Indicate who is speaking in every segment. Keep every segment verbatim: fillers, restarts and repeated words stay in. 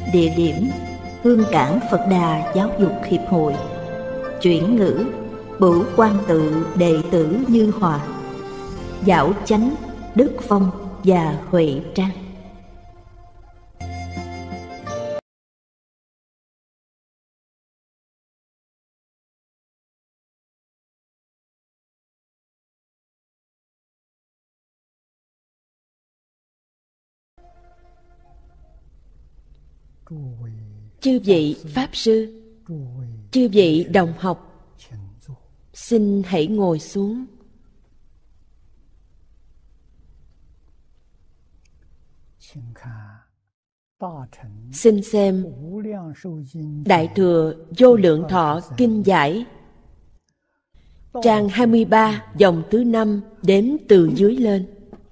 Speaker 1: Địa điểm: Hương Cảng Phật Đà Giáo dục Hiệp hội. Chuyển ngữ: Bửu Quang Tự đệ tử Như Hòa. Giảo Chánh, Đức Phong và Huệ Trang.
Speaker 2: Chư vị Pháp Sư, chư vị đồng học, xin hãy ngồi xuống. Xin xem Đại Thừa Vô Lượng Thọ Kinh Giải, trang hai mươi ba, dòng thứ năm, đếm từ dưới lên.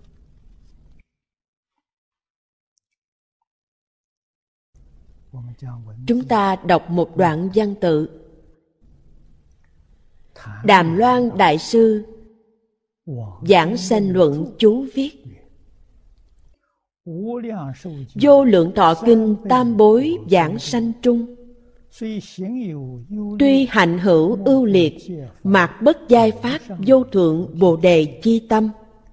Speaker 2: Chúng ta đọc một đoạn văn tự. Đàm Loan Đại Sư Giảng Sanh Luận chú viết: Vô Lượng Thọ Kinh tam bối giảng sanh trung, tuy hạnh hữu ưu liệt, mạc bất giai phát vô thượng bồ đề chi tâm.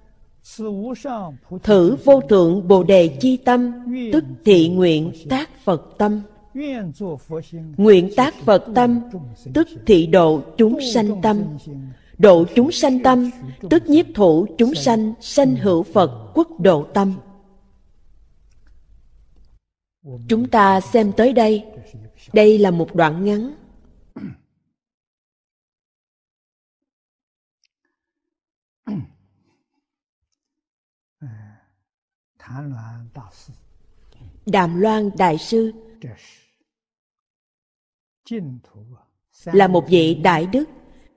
Speaker 2: Thử vô thượng bồ đề chi tâm, tức thị nguyện tác Phật tâm. Nguyện tác Phật tâm, tức thị độ chúng sanh tâm. Độ chúng sanh tâm, tức nhiếp thủ chúng sanh sanh hữu Phật quốc độ tâm. Chúng ta xem tới đây. Đây là một đoạn ngắn. Đàm Loan Đại Sư là một vị đại đức,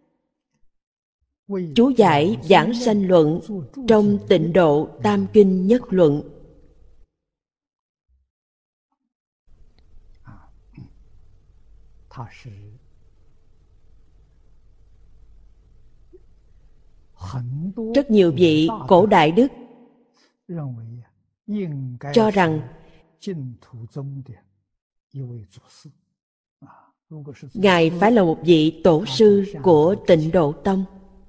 Speaker 2: chú giải giảng sanh luận trong Tịnh Độ Tam Kinh Nhất Luận. Rất nhiều vị cổ đại đức cho rằng Ngài phải là một vị tổ sư của Tịnh Độ Tông.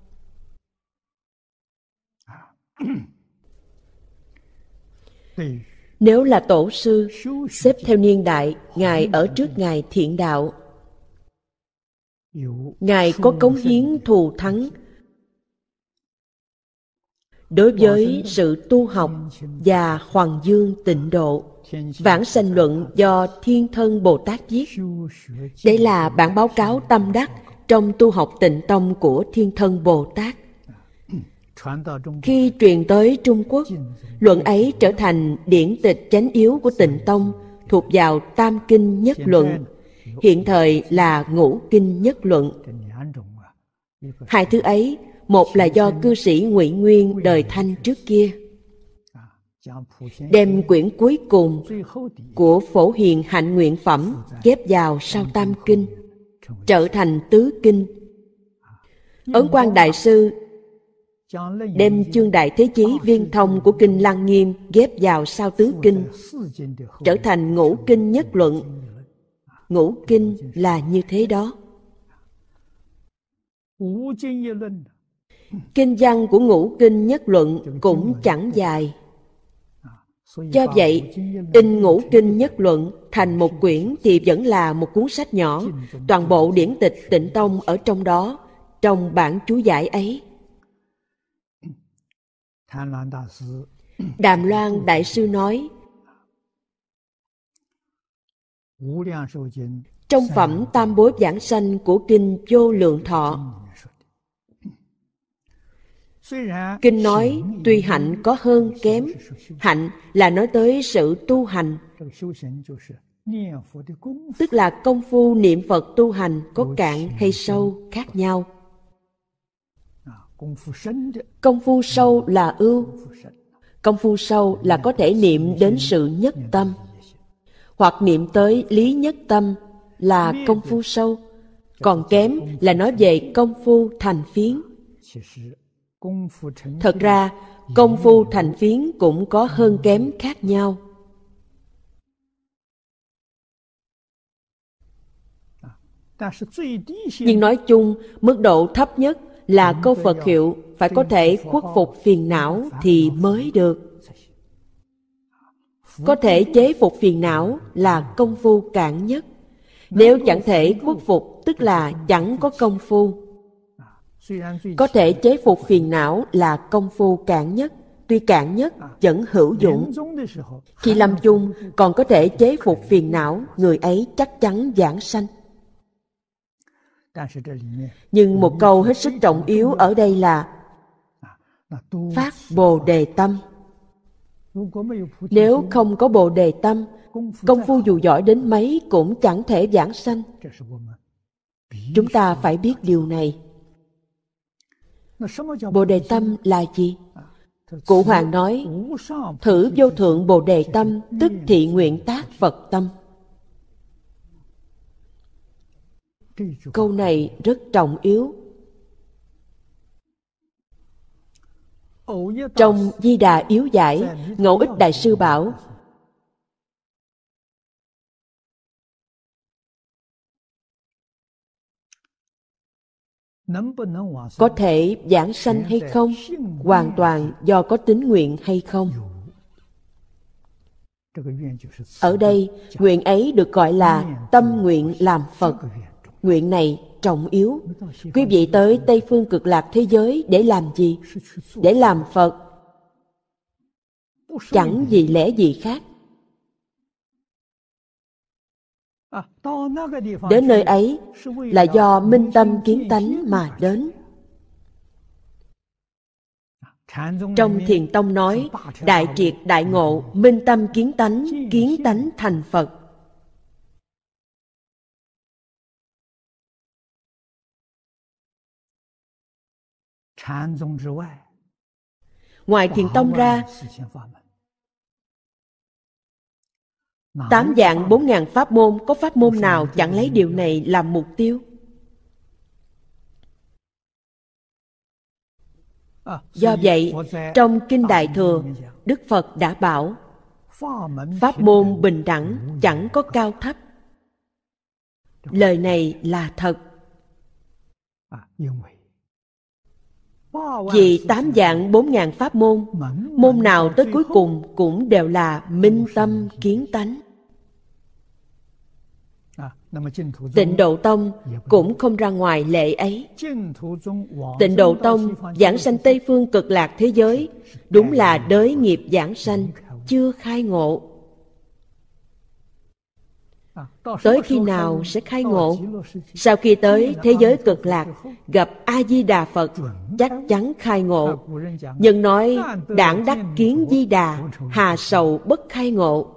Speaker 2: Nếu là tổ sư, xếp theo niên đại, Ngài ở trước Ngài Thiện Đạo. Ngài có cống hiến thù thắng đối với sự tu học và Hoàng Dương Tịnh Độ. Vãng sanh luận do Thiên Thân Bồ Tát viết. Đây là bản báo cáo tâm đắc trong tu học Tịnh Tông của Thiên Thân Bồ Tát. Khi truyền tới Trung Quốc, luận ấy trở thành điển tịch chánh yếu của Tịnh Tông, thuộc vào Tam Kinh Nhất Luận, hiện thời là Ngũ Kinh Nhất Luận. Hai thứ ấy, một là do cư sĩ Ngụy Nguyên đời Thanh trước kia đem quyển cuối cùng của Phổ Hiền Hạnh Nguyện Phẩm ghép vào sau Tam Kinh, trở thành Tứ Kinh. Ấn Quang Đại Sư đem chương Đại Thế Chí Viên Thông của Kinh Lăng Nghiêm ghép vào sau Tứ Kinh, trở thành Ngũ Kinh Nhất Luận. Ngũ Kinh là như thế đó. Kinh văn của Ngũ Kinh Nhất Luận cũng chẳng dài. Do vậy, in Ngũ Kinh Nhất Luận thành một quyển thì vẫn là một cuốn sách nhỏ, toàn bộ điển tịch Tịnh Tông ở trong đó, trong bản chú giải ấy. Đàm Loan Đại Sư nói, trong phẩm tam bối giảng sanh của Kinh Vô Lượng Thọ, Kinh nói tuy hạnh có hơn kém. Hạnh là nói tới sự tu hành, tức là công phu niệm Phật tu hành có cạn hay sâu khác nhau. Công phu sâu là ưu. Công phu sâu là có thể niệm đến sự nhất tâm, hoặc niệm tới lý nhất tâm là công phu sâu. Còn kém là nói về công phu thành phiến. Thật ra, công phu thành phiến cũng có hơn kém khác nhau. Nhưng nói chung, mức độ thấp nhất là câu Phật hiệu phải có thể khuất phục phiền não thì mới được. Có thể chế phục phiền não là công phu cạn nhất. Nếu chẳng thể khuất phục, tức là chẳng có công phu. Có thể chế phục phiền não là công phu cạn nhất. Tuy cạn nhất, vẫn hữu dụng. Khi lâm chung còn có thể chế phục phiền não, người ấy chắc chắn vãng sanh. Nhưng một câu hết sức trọng yếu ở đây là phát Bồ Đề tâm. Nếu không có Bồ Đề tâm, công phu dù giỏi đến mấy cũng chẳng thể vãng sanh. Chúng ta phải biết điều này. Bồ Đề tâm là gì? Cụ Hoàng nói, thử vô thượng Bồ Đề tâm, tức thị nguyện tác Phật tâm. Câu này rất trọng yếu. Trong Di Đà Yếu Giải, Ngẫu Ích Đại Sư bảo, có thể vãng sanh hay không, hoàn toàn do có tín nguyện hay không. Ở đây, nguyện ấy được gọi là tâm nguyện làm Phật. Nguyện này trọng yếu. Quý vị tới Tây Phương Cực Lạc thế giới để làm gì? Để làm Phật. Chẳng vì lẽ gì khác. Đến nơi ấy là do minh tâm kiến tánh mà đến. Trong Thiền Tông nói, đại triệt đại ngộ, minh tâm kiến tánh, kiến tánh thành Phật. Ngoài Thiền Tông ra, tám vạn bốn ngàn pháp môn, có pháp môn nào chẳng lấy điều này làm mục tiêu? Do vậy, trong Kinh Đại Thừa, Đức Phật đã bảo, pháp môn bình đẳng, chẳng có cao thấp. Lời này là thật. Vì tám vạn bốn ngàn pháp môn, môn nào tới cuối cùng cũng đều là minh tâm kiến tánh. Tịnh Độ Tông cũng không ra ngoài lệ ấy. Tịnh Độ Tông giảng sanh Tây Phương Cực Lạc thế giới, đúng là đới nghiệp giảng sanh, chưa khai ngộ. Tới khi nào sẽ khai ngộ? Sau khi tới thế giới Cực Lạc, gặp A-di-đà Phật, chắc chắn khai ngộ. Nhưng nói, đảng đắc kiến Di Đà, hà sầu bất khai ngộ.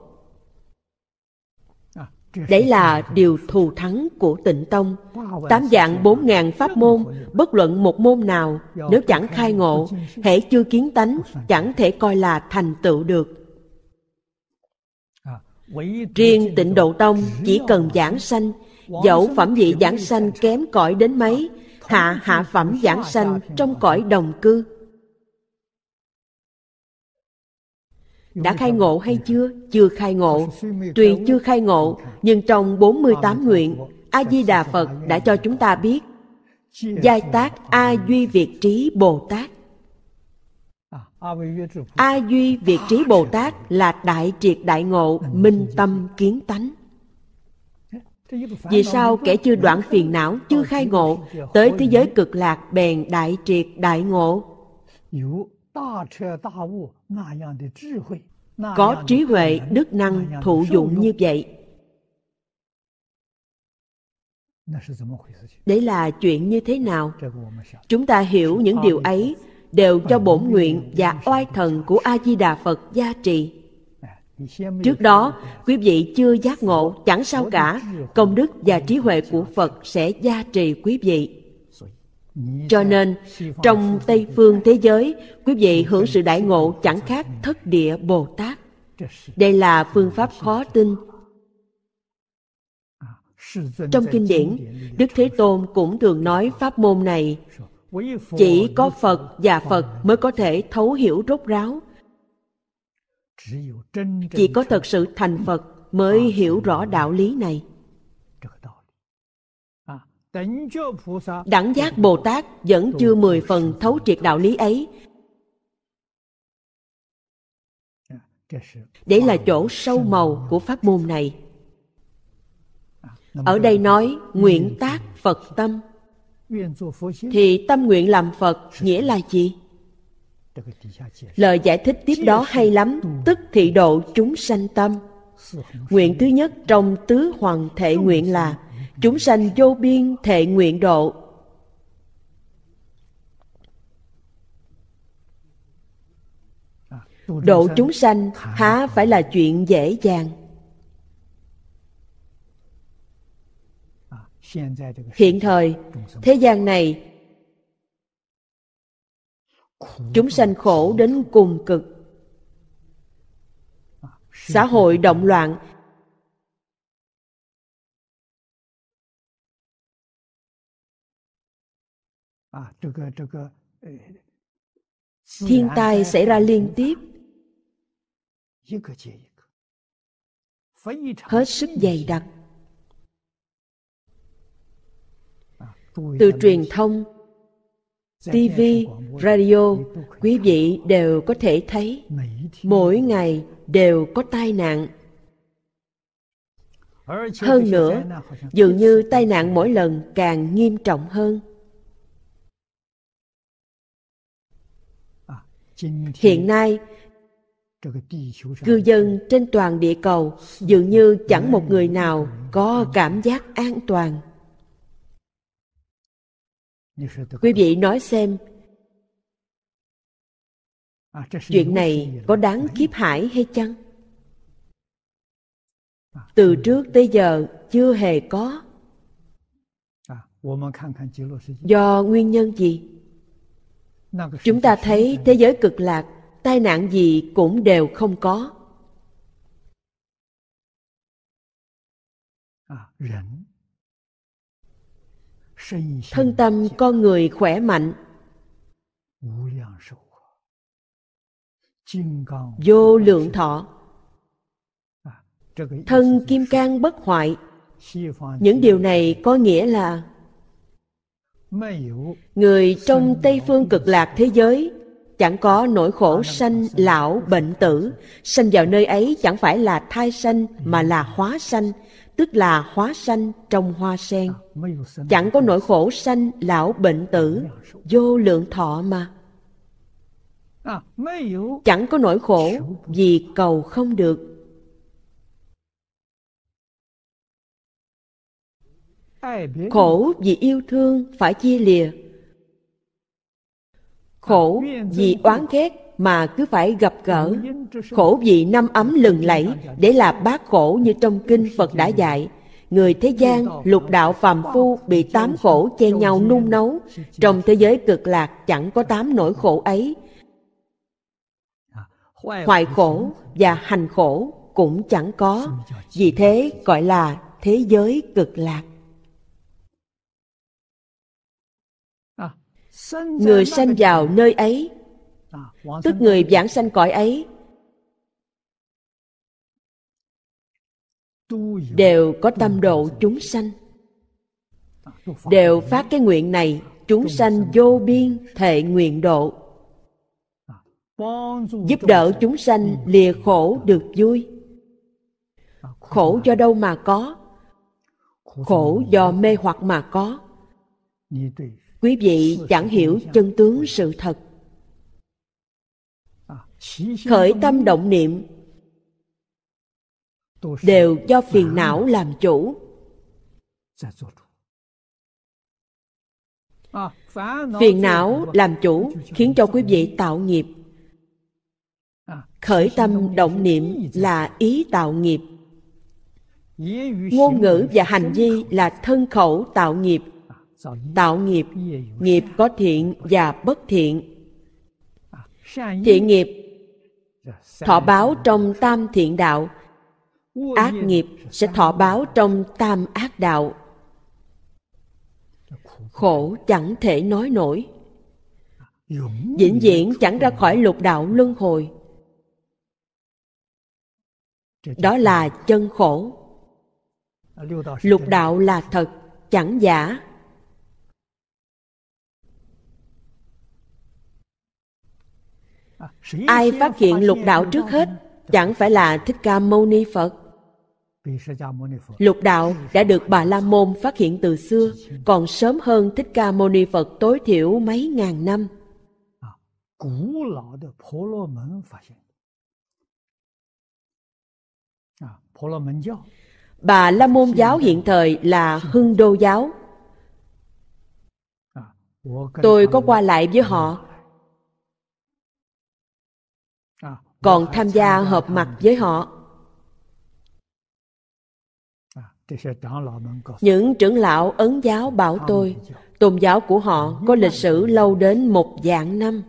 Speaker 2: Đấy là điều thù thắng của Tịnh Tông. Tám vạn bốn ngàn pháp môn, bất luận một môn nào, nếu chẳng khai ngộ, hễ chưa kiến tánh, chẳng thể coi là thành tựu được. Riêng Tịnh Độ Tông chỉ cần giảng sanh, dẫu phẩm vị giảng sanh kém cỏi đến mấy, hạ hạ phẩm giảng sanh trong cõi đồng cư. Đã khai ngộ hay chưa? Chưa khai ngộ. Tuy chưa khai ngộ, nhưng trong bốn mươi tám nguyện, A-di-đà Phật đã cho chúng ta biết giai tác A Duy Việt Trí Bồ Tát. A Duy Việt Trí Bồ Tát là đại triệt đại ngộ, minh tâm kiến tánh. Vì sao kẻ chưa đoạn phiền não, chưa khai ngộ, tới thế giới Cực Lạc bèn đại triệt đại ngộ? Có trí huệ, đức năng, thụ dụng như vậy. Đấy là chuyện như thế nào? Chúng ta hiểu những điều ấy đều cho bổn nguyện và oai thần của A-di-đà Phật gia trì. Trước đó, quý vị chưa giác ngộ, chẳng sao cả, công đức và trí huệ của Phật sẽ gia trì quý vị. Cho nên, trong Tây Phương thế giới, quý vị hưởng sự đại ngộ chẳng khác thất địa Bồ Tát. Đây là phương pháp khó tin. Trong kinh điển, Đức Thế Tôn cũng thường nói pháp môn này chỉ có Phật và Phật mới có thể thấu hiểu rốt ráo. Chỉ có thật sự thành Phật mới hiểu rõ đạo lý này. Đẳng giác Bồ Tát vẫn chưa mười phần thấu triệt đạo lý ấy. Đấy là chỗ sâu màu của pháp môn này. Ở đây nói nguyện tác Phật tâm, thì tâm nguyện làm Phật nghĩa là gì? Lời giải thích tiếp đó hay lắm. Tức thị độ chúng sanh tâm. Nguyện thứ nhất trong tứ hoằng thệ nguyện là chúng sanh vô biên thệ nguyện độ. Độ chúng sanh há phải là chuyện dễ dàng. Hiện thời thế gian này chúng sanh khổ đến cùng cực. Xã hội động loạn, thiên tai xảy ra liên tiếp, hết sức dày đặc. Từ truyền thông, ti vi, radio, quý vị đều có thể thấy mỗi ngày đều có tai nạn. Hơn nữa, dường như tai nạn mỗi lần càng nghiêm trọng hơn. Hiện nay, cư dân trên toàn địa cầu dường như chẳng một người nào có cảm giác an toàn. Quý vị nói xem, chuyện này có đáng khiếp hãi hay chăng? Từ trước tới giờ chưa hề có. Do nguyên nhân gì? Chúng ta thấy thế giới cực lạc, tai nạn gì cũng đều không có. Thân tâm con người khỏe mạnh, vô lượng thọ, thân kim cang bất hoại. Những điều này có nghĩa là người trong Tây phương cực lạc thế giới chẳng có nỗi khổ sanh lão bệnh tử. Sanh vào nơi ấy chẳng phải là thai sanh mà là hóa sanh, tức là hóa sanh trong hoa sen. Chẳng có nỗi khổ sanh lão bệnh tử, vô lượng thọ mà. Chẳng có nỗi khổ vì cầu không được. Khổ vì yêu thương phải chia lìa. Khổ vì oán ghét mà cứ phải gặp gỡ. Khổ vì năm ấm lừng lẫy, để là bát khổ như trong kinh Phật đã dạy. Người thế gian, lục đạo phàm phu bị tám khổ chen nhau nung nấu. Trong thế giới cực lạc chẳng có tám nỗi khổ ấy. Hoại khổ và hành khổ cũng chẳng có. Vì thế gọi là thế giới cực lạc. Người sanh vào nơi ấy, tức người vãng sanh cõi ấy, đều có tâm độ chúng sanh, đều phát cái nguyện này: chúng sanh vô biên thệ nguyện độ. Giúp đỡ chúng sanh lìa khổ được vui. Khổ do đâu mà có? Khổ do mê hoặc mà có. Quý vị chẳng hiểu chân tướng sự thật. Khởi tâm động niệm đều do phiền não làm chủ. Phiền não làm chủ khiến cho quý vị tạo nghiệp. Khởi tâm động niệm là ý tạo nghiệp. Ngôn ngữ và hành vi là thân khẩu tạo nghiệp. Tạo nghiệp, nghiệp có thiện và bất thiện. Thiện nghiệp thọ báo trong tam thiện đạo, ác nghiệp sẽ thọ báo trong tam ác đạo. Khổ chẳng thể nói nổi, vĩnh viễn chẳng ra khỏi lục đạo luân hồi. Đó là chân khổ. Lục đạo là thật, chẳng giả. Ai phát hiện lục đạo trước hết? Chẳng phải là Thích Ca Mâu Ni Phật. Lục đạo đã được Bà La Môn phát hiện từ xưa, còn sớm hơn Thích Ca Mâu Ni Phật tối thiểu mấy ngàn năm. Bà La Môn giáo hiện thời là Hưng Đô giáo. Tôi có qua lại với họ, còn tham gia họp mặt với họ. Những trưởng lão Ấn giáo bảo tôi, tôn giáo của họ có lịch sử lâu đến một vạn năm.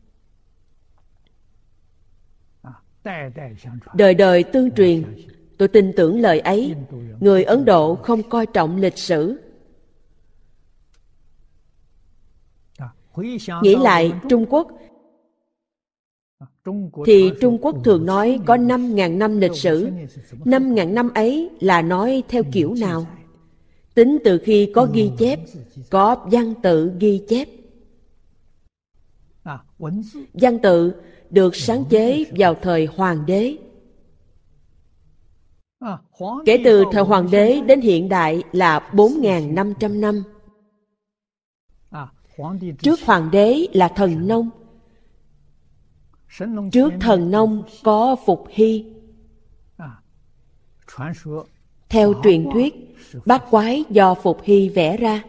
Speaker 2: Đời đời tương truyền. Tôi tin tưởng lời ấy. Người Ấn Độ không coi trọng lịch sử. Nghĩ lại Trung Quốc, thì Trung Quốc thường nói có năm ngàn năm lịch sử. Năm ngàn năm ấy là nói theo kiểu nào? Tính từ khi có ghi chép, có văn tự ghi chép. Văn tự được sáng chế vào thời Hoàng đế. Kể từ thời Hoàng đế đến hiện đại là bốn nghìn năm trăm năm. Trước Hoàng đế là Thần Nông. Trước Thần Nông có Phục Hy. Theo truyền thuyết, bát quái do Phục Hy vẽ ra.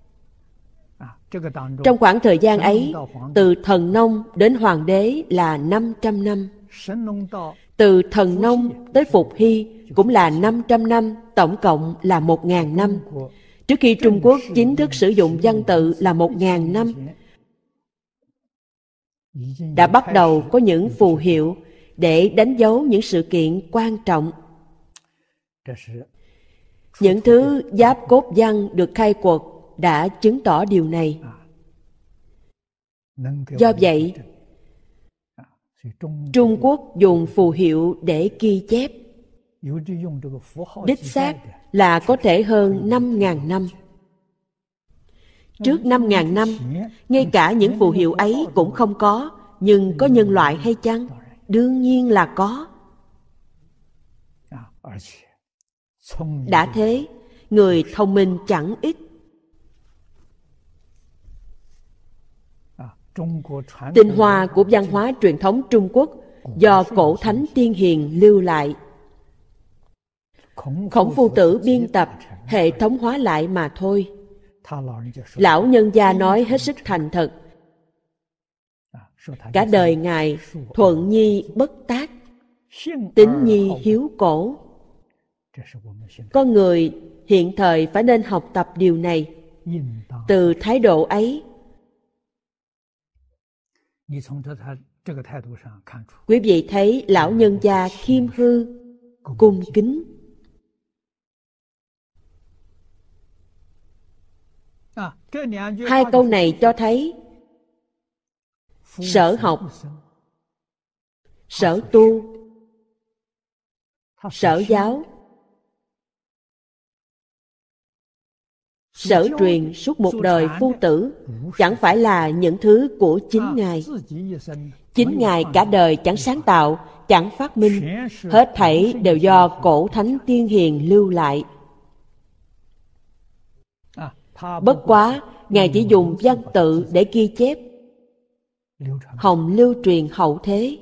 Speaker 2: Trong khoảng thời gian ấy, từ Thần Nông đến Hoàng đế là năm trăm năm. Từ Thần Nông tới Phục Hy cũng là năm trăm năm, tổng cộng là một nghìn năm. Trước khi Trung Quốc chính thức sử dụng văn tự là một nghìn năm. Đã bắt đầu có những phù hiệu để đánh dấu những sự kiện quan trọng. Những thứ giáp cốt văn được khai quật đã chứng tỏ điều này. Do vậy, Trung Quốc dùng phù hiệu để ghi chép. Đích xác là có thể hơn năm nghìn năm. Trước năm nghìn năm, ngay cả những phù hiệu ấy cũng không có. Nhưng có nhân loại hay chăng? Đương nhiên là có. Đã thế, người thông minh chẳng ít. Tinh hoa của văn hóa truyền thống Trung Quốc do cổ thánh tiên hiền lưu lại. Khổng Phu Tử biên tập, hệ thống hóa lại mà thôi. Lão nhân gia nói hết sức thành thật. Cả đời Ngài thuận nhi bất tác, tín nhi hiếu cổ. Con người hiện thời phải nên học tập điều này. Từ thái độ ấy, quý vị thấy lão nhân gia khiêm hư, cung kính. Hai câu này cho thấy sở học, sở tu, sở giáo, sở truyền suốt một đời Phu Tử chẳng phải là những thứ của chính Ngài. Chính Ngài cả đời chẳng sáng tạo, chẳng phát minh, hết thảy đều do cổ thánh tiên hiền lưu lại. Bất quá, Ngài chỉ dùng văn tự để ghi chép, hồng lưu truyền hậu thế.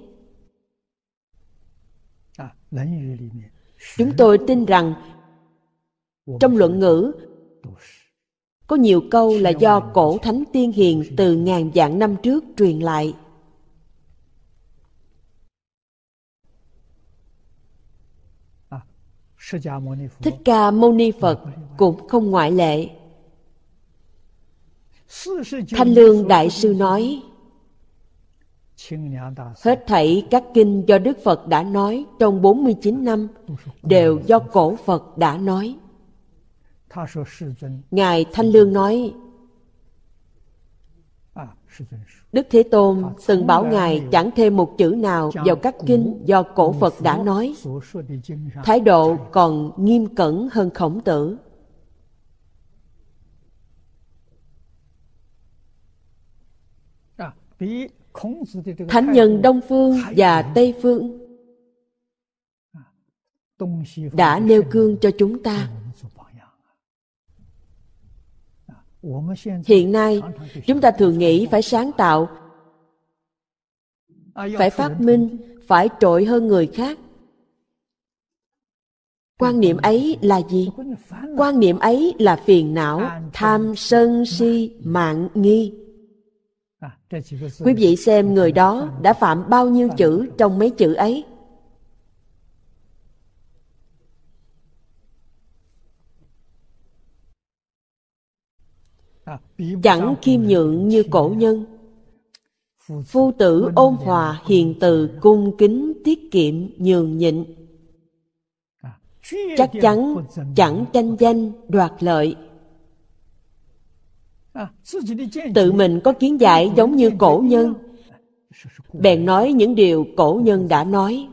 Speaker 2: Chúng tôi tin rằng trong luận ngữ có nhiều câu là do cổ thánh tiên hiền từ ngàn vạn năm trước truyền lại. Thích Ca Mâu Ni Phật cũng không ngoại lệ. Thanh Lương Đại Sư nói, hết thảy các kinh do Đức Phật đã nói trong bốn mươi chín năm đều do cổ Phật đã nói. Ngài Thanh Lương nói, Đức Thế Tôn từng bảo Ngài chẳng thêm một chữ nào vào các kinh do cổ Phật đã nói. Thái độ còn nghiêm cẩn hơn Khổng Tử. Thánh nhân Đông Phương và Tây Phương đã nêu gương cho chúng ta. Hiện nay, chúng ta thường nghĩ phải sáng tạo, phải phát minh, phải trội hơn người khác. Quan niệm ấy là gì? Quan niệm ấy là phiền não, tham, sân, si, mạn, nghi. Quý vị xem người đó đã phạm bao nhiêu chữ trong mấy chữ ấy. Chẳng khiêm nhượng như cổ nhân. Phu tử ôn hòa, hiền từ, cung kính, tiết kiệm, nhường nhịn. Chắc chắn chẳng tranh danh, đoạt lợi. Tự mình có kiến giải giống như cổ nhân, bèn nói những điều cổ nhân đã nói.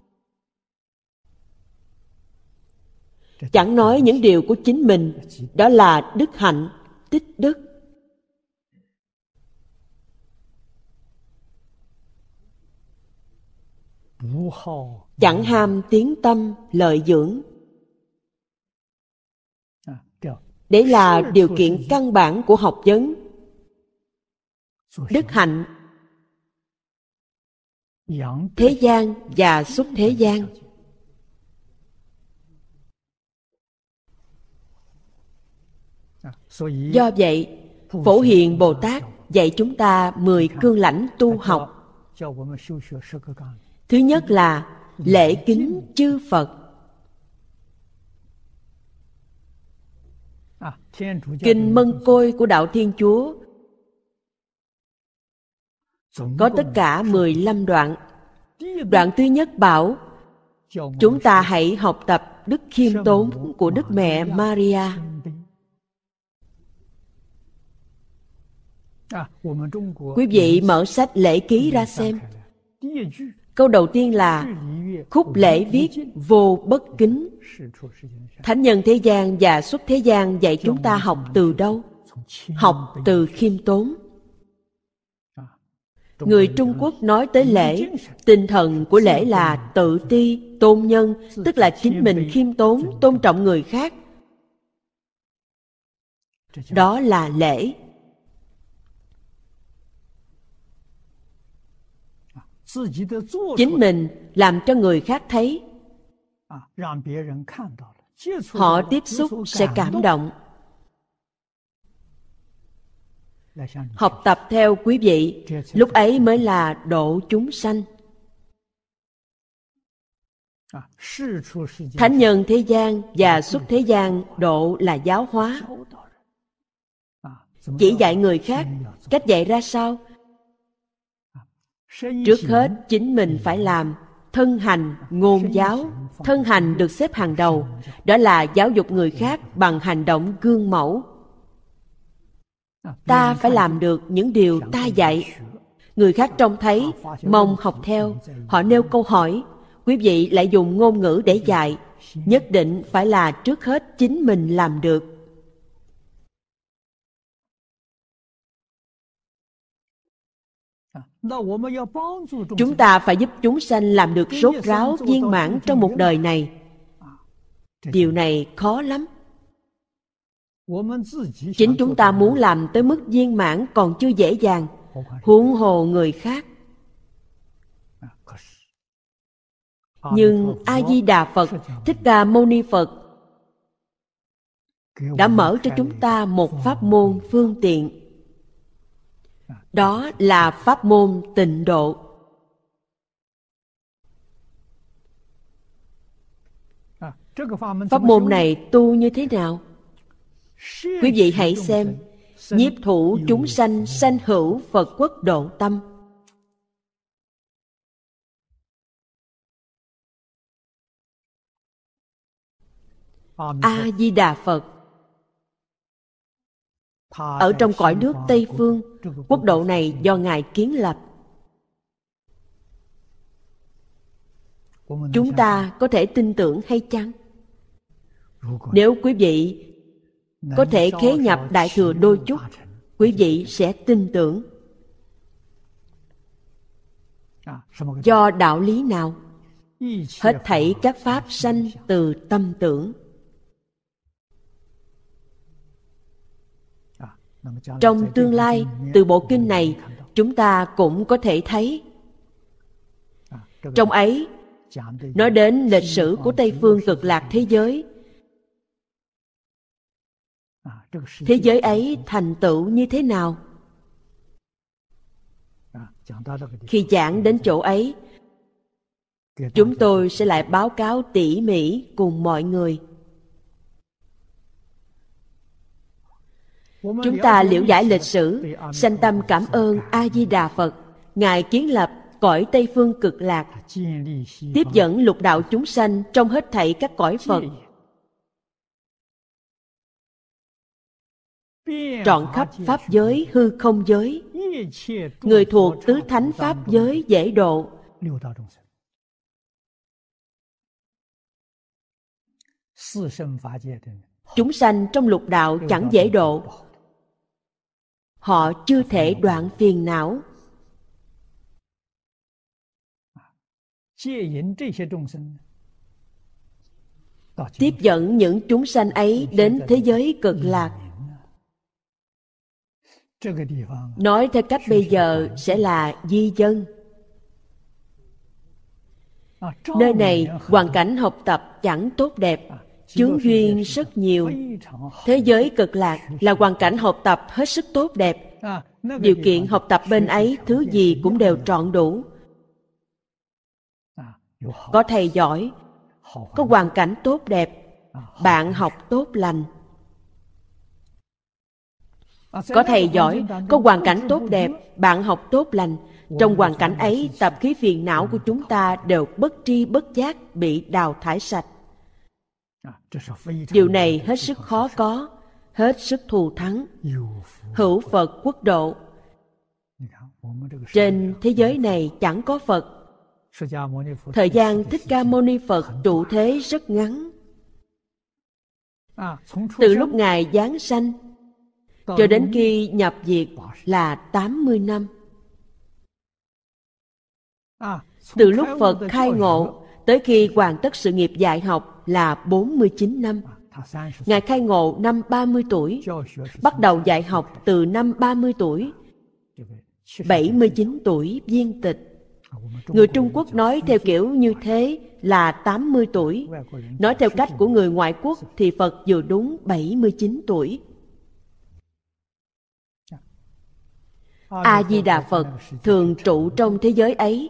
Speaker 2: Chẳng nói những điều của chính mình, đó là đức hạnh, tích đức. Chẳng ham tiếng tâm, lợi dưỡng. Đấy là điều kiện căn bản của học vấn. Đức hạnh, thế gian và xuất thế gian. Do vậy, Phổ Hiền Bồ Tát dạy chúng ta mười cương lãnh tu học. Thứ nhất là lễ kính chư Phật. Kinh Mân Côi của Đạo Thiên Chúa có tất cả mười lăm đoạn. Đoạn thứ nhất bảo chúng ta hãy học tập đức khiêm tốn của Đức Mẹ Maria. Quý vị mở sách lễ ký ra xem. Câu đầu tiên là khúc lễ viết vô bất kính. Thánh nhân thế gian và xuất thế gian dạy chúng ta học từ đâu? Học từ khiêm tốn. Người Trung Quốc nói tới lễ, tinh thần của lễ là tự ti, tôn nhân, tức là chính mình khiêm tốn, tôn trọng người khác. Đó là lễ. Chính mình làm cho người khác thấy, họ tiếp xúc sẽ cảm động. Học tập theo quý vị, lúc ấy mới là độ chúng sanh. Thánh nhân thế gian và xuất thế gian độ là giáo hóa. Chỉ dạy người khác, cách dạy ra sao? Trước hết chính mình phải làm thân hành ngôn giáo. Thân hành được xếp hàng đầu, đó là giáo dục người khác bằng hành động gương mẫu. Ta phải làm được những điều ta dạy. Người khác trông thấy, mong học theo. Họ nêu câu hỏi, quý vị lại dùng ngôn ngữ để dạy. Nhất định phải là trước hết chính mình làm được. Chúng ta phải giúp chúng sanh làm được rốt ráo viên mãn trong một đời này. Điều này khó lắm. Chính chúng ta muốn làm tới mức viên mãn còn chưa dễ dàng, huống hồ người khác. Nhưng A-di-đà Phật, Thích Ca Mâu Ni Phật đã mở cho chúng ta một pháp môn phương tiện. Đó là pháp môn tịnh độ. Pháp môn này tu như thế nào? Quý vị hãy xem. Nhiếp thủ chúng sanh, sanh hữu Phật quốc độ tâm. A-di-đà Phật ở trong cõi nước Tây Phương, quốc độ này do Ngài kiến lập. Chúng ta có thể tin tưởng hay chăng? Nếu quý vị có thể khế nhập Đại Thừa đôi chút, quý vị sẽ tin tưởng. Do đạo lý nào? Hết thảy các pháp sanh từ tâm tưởng. Trong tương lai, từ bộ kinh này, chúng ta cũng có thể thấy. Trong ấy, nói đến lịch sử của Tây Phương Cực Lạc thế giới. Thế giới ấy thành tựu như thế nào? Khi giảng đến chỗ ấy, chúng tôi sẽ lại báo cáo tỉ mỉ cùng mọi người. Chúng ta liễu giải lịch sử, sanh tâm cảm ơn A-di-đà Phật, Ngài kiến lập cõi Tây Phương Cực Lạc, tiếp dẫn lục đạo chúng sanh trong hết thảy các cõi Phật, trọn khắp pháp giới hư không giới, người thuộc tứ thánh pháp giới dễ độ. Chúng sanh trong lục đạo chẳng dễ độ, họ chưa thể đoạn phiền não. Tiếp dẫn những chúng sanh ấy đến thế giới Cực Lạc. Nói theo cách bây giờ sẽ là di dân. Nơi này hoàn cảnh học tập chẳng tốt đẹp, chướng duyên rất nhiều. Thế giới Cực Lạc là hoàn cảnh học tập hết sức tốt đẹp. Điều kiện học tập bên ấy thứ gì cũng đều trọn đủ. Có thầy giỏi, có hoàn cảnh tốt đẹp, bạn học tốt lành. Có thầy giỏi, có hoàn cảnh tốt đẹp, bạn học tốt lành. Trong hoàn cảnh ấy, tập khí phiền não của chúng ta đều bất tri bất giác bị đào thải sạch. Điều này hết sức khó có, hết sức thù thắng. Hữu Phật quốc độ. Trên thế giới này chẳng có Phật. Thời gian Thích Ca Mâu Ni Phật trụ thế rất ngắn. Từ lúc Ngài giáng sanh cho đến khi nhập diệt là tám mươi năm. Từ lúc Phật khai ngộ tới khi hoàn tất sự nghiệp dạy học là bốn mươi chín năm. Ngài khai ngộ năm ba mươi tuổi, bắt đầu dạy học từ năm ba mươi tuổi, bảy mươi chín tuổi viên tịch. Người Trung Quốc nói theo kiểu như thế là tám mươi tuổi. Nói theo cách của người ngoại quốc thì Phật vừa đúng bảy mươi chín tuổi. A-di-đà Phật thường trụ trong thế giới ấy.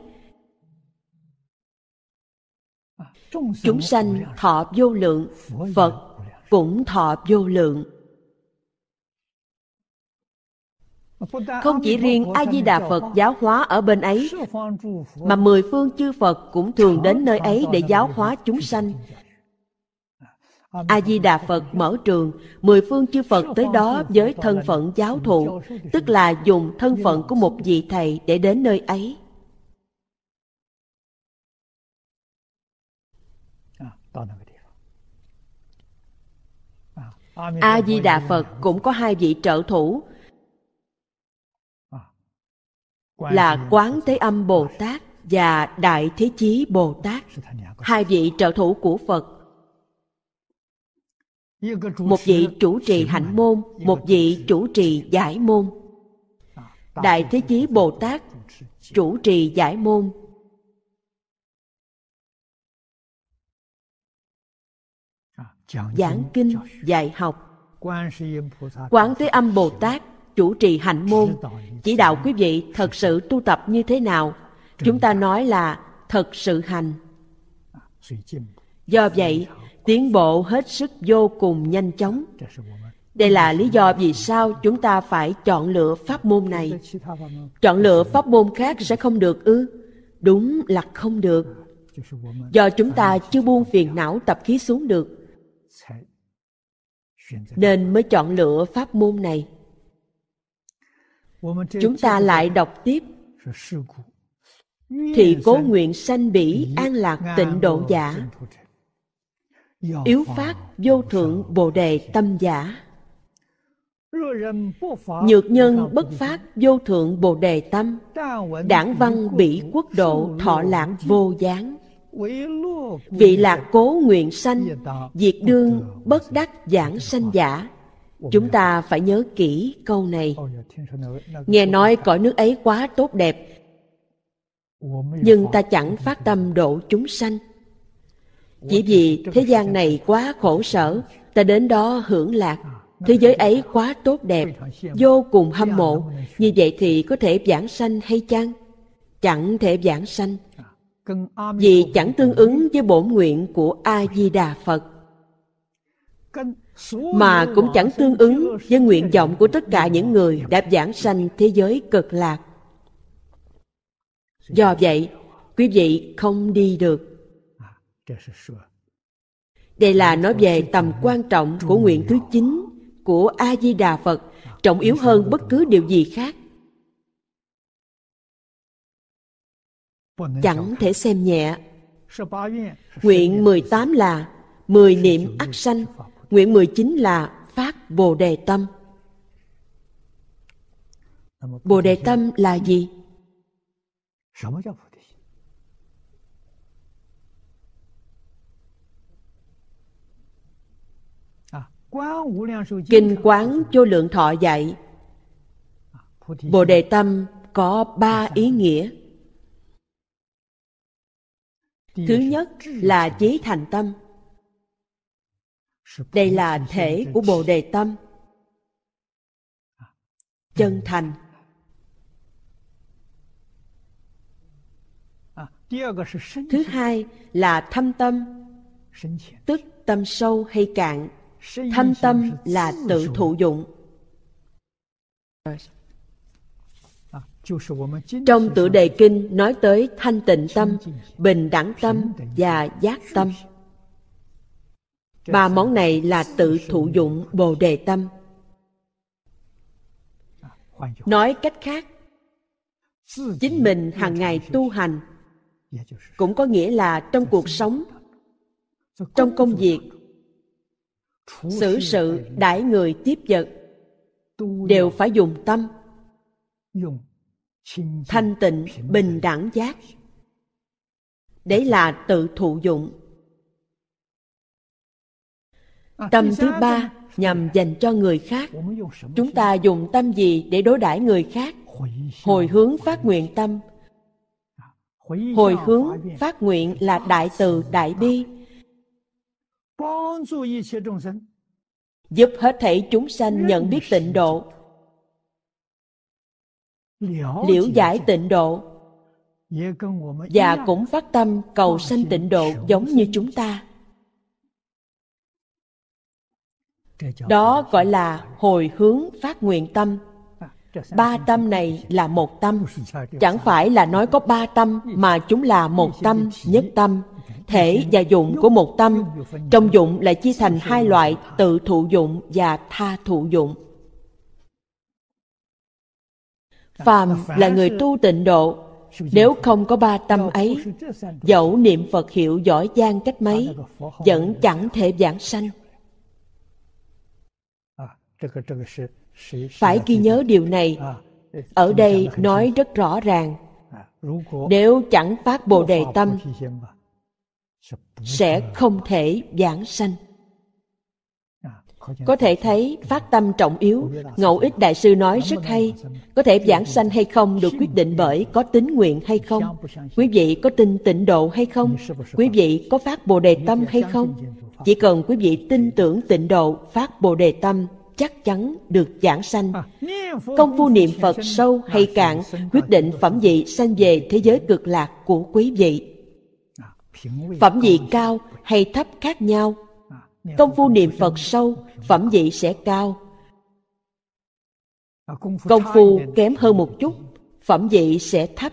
Speaker 2: Chúng sanh thọ vô lượng, Phật cũng thọ vô lượng. Không chỉ riêng A-di-đà Phật giáo hóa ở bên ấy, mà mười phương chư Phật cũng thường đến nơi ấy để giáo hóa chúng sanh. A-di-đà Phật mở trường, mười phương chư Phật tới đó với thân phận giáo thụ, tức là dùng thân phận của một vị thầy để đến nơi ấy. A-di-đà Phật cũng có hai vị trợ thủ, là Quán Thế Âm Bồ Tát và Đại Thế Chí Bồ Tát. Hai vị trợ thủ của Phật. Một vị chủ trì hạnh môn, một vị chủ trì giải môn. Đại Thế Chí Bồ Tát chủ trì giải môn. Giảng kinh, dạy học. Quán Thế Âm Bồ Tát chủ trì hạnh môn, chỉ đạo quý vị thật sự tu tập như thế nào. Chúng ta nói là thật sự hành. Do vậy, tiến bộ hết sức vô cùng nhanh chóng. Đây là lý do vì sao chúng ta phải chọn lựa pháp môn này. Chọn lựa pháp môn khác sẽ không được ư? Đúng là không được. Do chúng ta chưa buông phiền não tập khí xuống được, nên mới chọn lựa pháp môn này. Chúng ta lại đọc tiếp: thị cố nguyện sanh bỉ an lạc tịnh độ giả, yếu phát vô thượng bồ đề tâm giả. Nhược nhân bất phát vô thượng bồ đề tâm, đảng văn bỉ quốc độ thọ lạc vô gián. Vị lạc cố nguyện sanh, diệt đương bất đắc giảng sanh giả. Chúng ta phải nhớ kỹ câu này. Nghe nói cõi nước ấy quá tốt đẹp, nhưng ta chẳng phát tâm độ chúng sanh. Chỉ vì thế gian này quá khổ sở, ta đến đó hưởng lạc. Thế giới ấy quá tốt đẹp, vô cùng hâm mộ. Như vậy thì có thể vãng sanh hay chăng? Chẳng thể vãng sanh, vì chẳng tương ứng với bổn nguyện của A-di-đà Phật, mà cũng chẳng tương ứng với nguyện vọng của tất cả những người đã vãng sanh thế giới cực lạc. Do vậy, quý vị không đi được. Đây là nói về tầm quan trọng của nguyện thứ chín của A-di-đà Phật, trọng yếu hơn bất cứ điều gì khác. Chẳng thể xem nhẹ. Nguyện mười tám là mười niệm ắt sanh. Nguyện mười chín là phát Bồ Đề Tâm. Bồ Đề Tâm là gì? Kinh Quán Vô Lượng Thọ dạy, Bồ Đề Tâm có ba ý nghĩa. Thứ nhất là chí thành tâm. Đây là thể của Bồ Đề Tâm, chân thành. Thứ hai là thâm tâm, tức tâm sâu hay cạn. Thâm tâm là tự thụ dụng. Trong tựa đề kinh nói tới thanh tịnh tâm, bình đẳng tâm và giác tâm. Ba món này là tự thụ dụng Bồ Đề Tâm. Nói cách khác, chính mình hàng ngày tu hành, cũng có nghĩa là trong cuộc sống, trong công việc, xử sự đãi người tiếp vật, đều phải dùng tâm thanh tịnh, bình đẳng giác. Đấy là tự thụ dụng. Tâm thứ ba nhằm dành cho người khác. Chúng ta dùng tâm gì để đối đãi người khác? Hồi hướng phát nguyện tâm. Hồi hướng phát nguyện là đại từ đại bi, giúp hết thảy chúng sanh nhận biết tịnh độ, liễu giải tịnh độ, và cũng phát tâm cầu sanh tịnh độ giống như chúng ta. Đó gọi là hồi hướng phát nguyện tâm. Ba tâm này là một tâm. Chẳng phải là nói có ba tâm, mà chúng là một tâm, nhất tâm. Thể và dụng của một tâm, trong dụng lại chia thành hai loại, tự thụ dụng và tha thụ dụng. Phàm là người tu tịnh độ, nếu không có ba tâm ấy, dẫu niệm Phật hiệu giỏi giang cách mấy, vẫn chẳng thể vãng sanh. Phải ghi nhớ điều này. Ở đây nói rất rõ ràng, nếu chẳng phát Bồ Đề Tâm, sẽ không thể vãng sanh. Có thể thấy phát tâm trọng yếu. Ngẫu Ích Đại sư nói rất hay. Có thể vãng sanh hay không được quyết định bởi có tín nguyện hay không. Quý vị có tin tịnh độ hay không? Quý vị có phát Bồ Đề Tâm hay không? Chỉ cần quý vị tin tưởng tịnh độ, phát Bồ Đề Tâm, chắc chắn được vãng sanh. Công phu niệm Phật sâu hay cạn quyết định phẩm vị sanh về thế giới cực lạc của quý vị. Phẩm vị cao hay thấp khác nhau. Công phu niệm Phật sâu, phẩm vị sẽ cao. Công phu kém hơn một chút, phẩm vị sẽ thấp.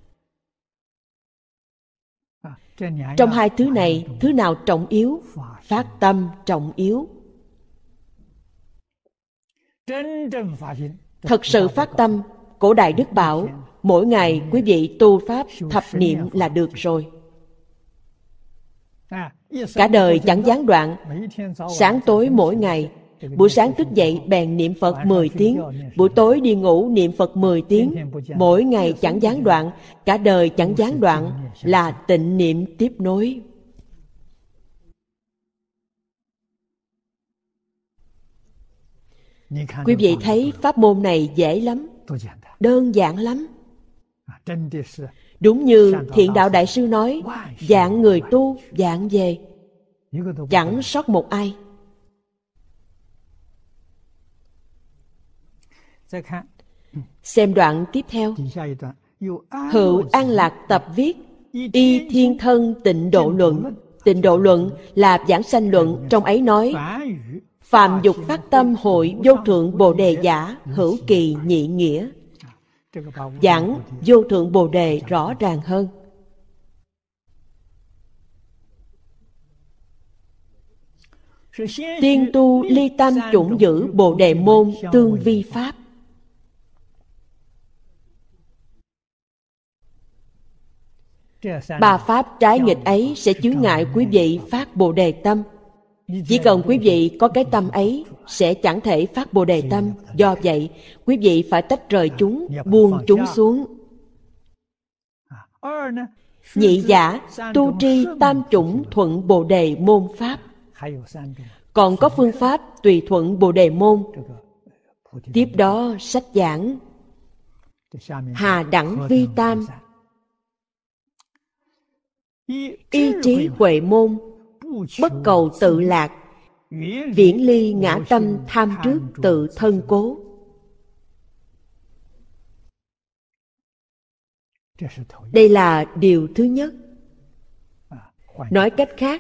Speaker 2: Trong hai thứ này, thứ nào trọng yếu? Phát tâm trọng yếu. Thật sự phát tâm, Cổ Đại Đức bảo, mỗi ngày quý vị tu pháp thập niệm là được rồi. Cả đời chẳng gián đoạn, sáng tối mỗi ngày Buổi sáng thức dậy bèn niệm Phật mười tiếng, buổi tối đi ngủ niệm Phật mười tiếng, mỗi ngày chẳng gián đoạn, cả đời chẳng gián đoạn, là tịnh niệm tiếp nối. Quý vị thấy pháp môn này dễ lắm, đơn giản lắm. Đúng như Thiện Đạo Đại Sư nói, dạng người tu, dạng về, chẳng sót một ai. Xem đoạn tiếp theo. Hữu An Lạc tập viết Y Thiên Thân Tịnh Độ Luận. Tịnh Độ Luận là giảng sanh luận, trong ấy nói: Phạm dục phát tâm hội vô thượng Bồ Đề giả, hữu kỳ nhị nghĩa. Giảng vô thượng Bồ Đề rõ ràng hơn. Tiên tu ly tam chủng giữ Bồ Đề môn tương vi pháp. Ba pháp trái nghịch ấy sẽ chướng ngại quý vị phát Bồ Đề tâm. Chỉ cần quý vị có cái tâm ấy, sẽ chẳng thể phát Bồ Đề tâm. Do vậy, quý vị phải tách rời chúng, buông chúng xuống. Nhị giả tu tri tam chủng thuận Bồ Đề môn pháp. Còn có phương pháp tùy thuận Bồ Đề môn. Tiếp đó sách giảng Hà đẳng vi tam. Y trí huệ môn, bất cầu tự lạc, viễn ly ngã tâm tham trước tự thân cố. Đây là điều thứ nhất. Nói cách khác,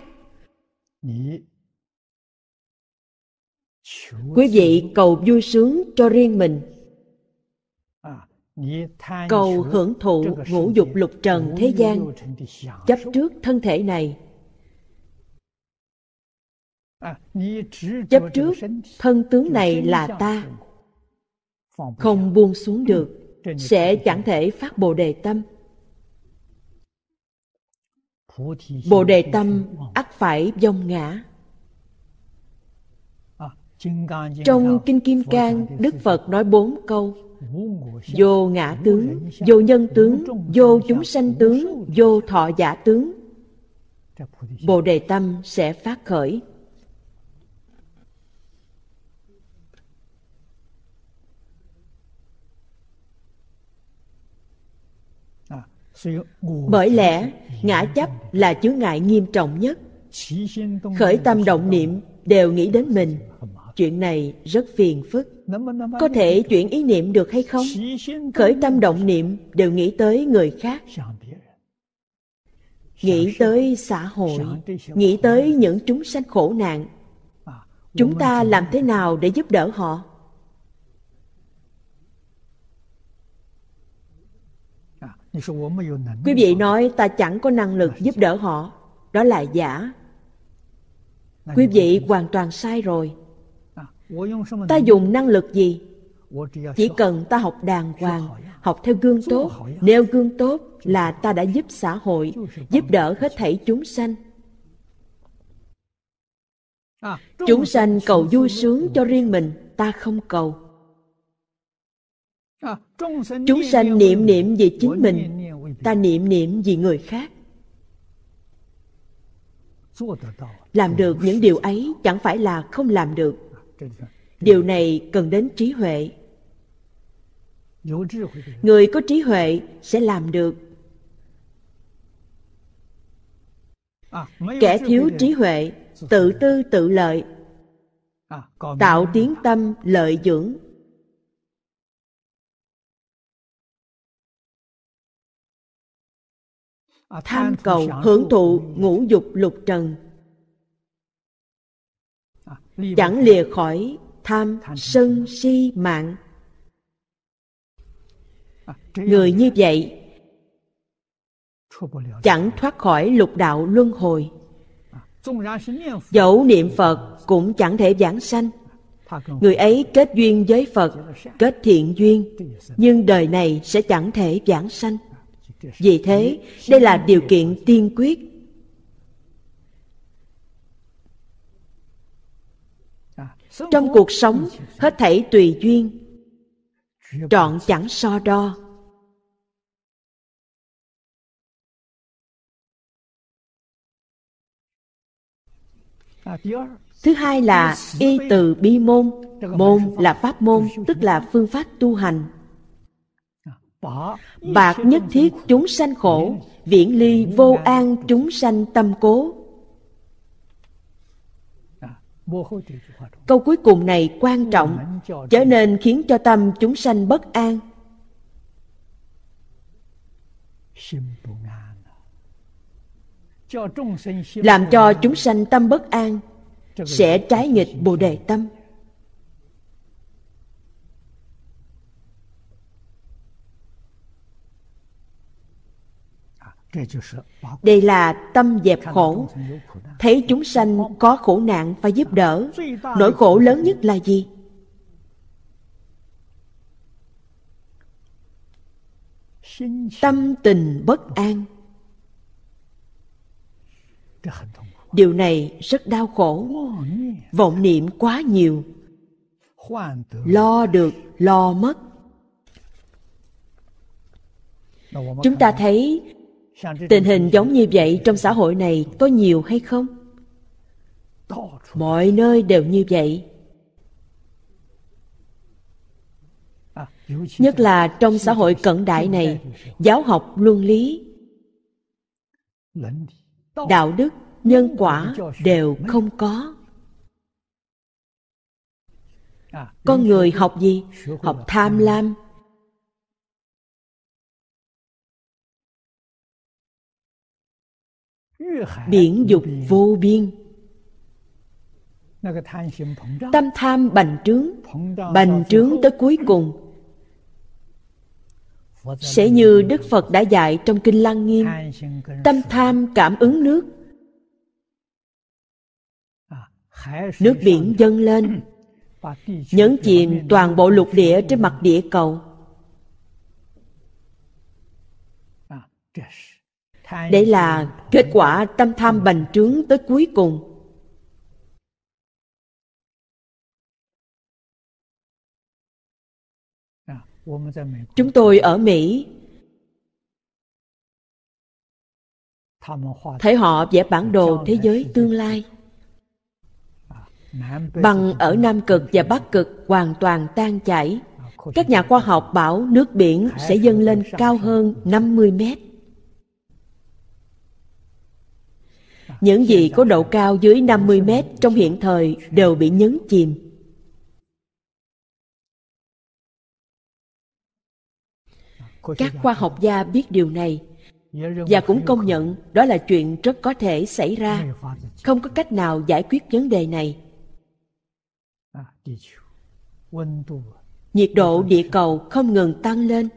Speaker 2: quý vị cầu vui sướng cho riêng mình, cầu hưởng thụ ngũ dục lục trần thế gian, chấp trước thân thể này, chấp trước thân tướng này là ta, không buông xuống được, sẽ chẳng thể phát Bồ Đề tâm. Bồ Đề tâm ắt phải vong ngã. Trong Kinh Kim Cang, Đức Phật nói bốn câu: vô ngã tướng, vô nhân tướng, vô chúng sanh tướng, vô thọ giả tướng. Bồ Đề tâm sẽ phát khởi. Bởi lẽ ngã chấp là chướng ngại nghiêm trọng nhất. Khởi tâm động niệm đều nghĩ đến mình. Chuyện này rất phiền phức. Có thể chuyển ý niệm được hay không? Khởi tâm động niệm đều nghĩ tới người khác, nghĩ tới xã hội, nghĩ tới những chúng sanh khổ nạn. Chúng ta làm thế nào để giúp đỡ họ? Quý vị nói ta chẳng có năng lực giúp đỡ họ, đó là giả. Quý vị hoàn toàn sai rồi. Ta dùng năng lực gì? Chỉ cần ta học đàng hoàng, học theo gương tốt, nêu gương tốt là ta đã giúp xã hội, giúp đỡ hết thảy chúng sanh. Chúng sanh cầu vui sướng cho riêng mình, ta không cầu. Chúng sanh niệm niệm vì chính mình, ta niệm niệm vì người khác. Làm được những điều ấy chẳng phải là không làm được. Điều này cần đến trí huệ. Người có trí huệ sẽ làm được. Kẻ thiếu trí huệ, tự tư tự lợi, tạo tiếng tâm lợi dưỡng. Tham cầu hưởng thụ ngũ dục lục trần, chẳng lìa khỏi tham sân si mạng. Người như vậy chẳng thoát khỏi lục đạo luân hồi. Dẫu niệm Phật cũng chẳng thể vãng sanh. Người ấy kết duyên với Phật, kết thiện duyên, nhưng đời này sẽ chẳng thể vãng sanh. Vì thế, đây là điều kiện tiên quyết. Trong cuộc sống, hết thảy tùy duyên, trọn chẳng so đo. Thứ hai là y từ bi môn. Môn là pháp môn, tức là phương pháp tu hành. Bạc nhất thiết chúng sanh khổ, viễn ly vô an chúng sanh tâm cố. Câu cuối cùng này quan trọng, trở nên khiến cho tâm chúng sanh bất an. Làm cho chúng sanh tâm bất an, sẽ trái nghịch Bồ Đề tâm. Đây là tâm dẹp khổ. Thấy chúng sanh có khổ nạn phải giúp đỡ. Nỗi khổ lớn nhất là gì? Tâm tình bất an. Điều này rất đau khổ. Vọng niệm quá nhiều, lo được, lo mất. Chúng ta thấy tình hình giống như vậy trong xã hội này có nhiều hay không? Mọi nơi đều như vậy. Nhất là trong xã hội cận đại này, giáo học luân lý, đạo đức, nhân quả đều không có. Con người học gì? Học tham lam. Biển dục vô biên. Tâm tham bành trướng, bành trướng tới cuối cùng. Sẽ như Đức Phật đã dạy trong Kinh Lăng Nghiêm, tâm tham cảm ứng nước. Nước biển dâng lên, nhấn chìm toàn bộ lục địa trên mặt địa cầu. Đây là kết quả tâm tham bành trướng tới cuối cùng. Chúng tôi ở Mỹ, thấy họ vẽ bản đồ thế giới tương lai. Băng ở Nam Cực và Bắc Cực hoàn toàn tan chảy. Các nhà khoa học bảo nước biển sẽ dâng lên cao hơn năm mươi mét. Những gì có độ cao dưới năm mươi mét trong hiện thời đều bị nhấn chìm. Các khoa học gia biết điều này và cũng công nhận đó là chuyện rất có thể xảy ra. Không có cách nào giải quyết vấn đề này. Nhiệt độ địa cầu không ngừng tăng lên.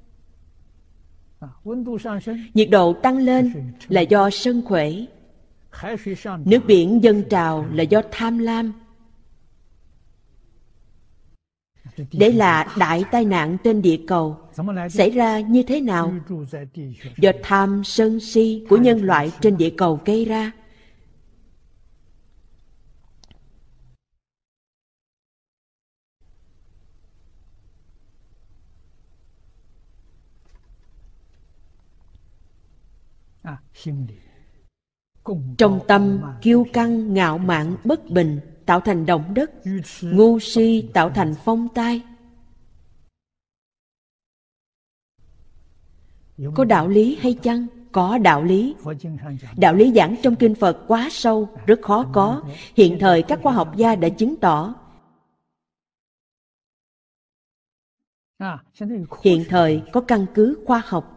Speaker 2: Nhiệt độ tăng lên là do sân khuể. Nước biển dâng trào là do tham lam. Đây là đại tai nạn trên địa cầu. Xảy ra như thế nào? Do tham sân si của nhân loại trên địa cầu gây ra. Trong tâm kiêu căng, ngạo mạn, bất bình tạo thành động đất, ngu si tạo thành phong tai. Có đạo lý hay chăng? Có đạo lý. Đạo lý giảng trong kinh Phật quá sâu, rất khó có. Hiện thời các khoa học gia đã chứng tỏ. Hiện thời có căn cứ khoa học.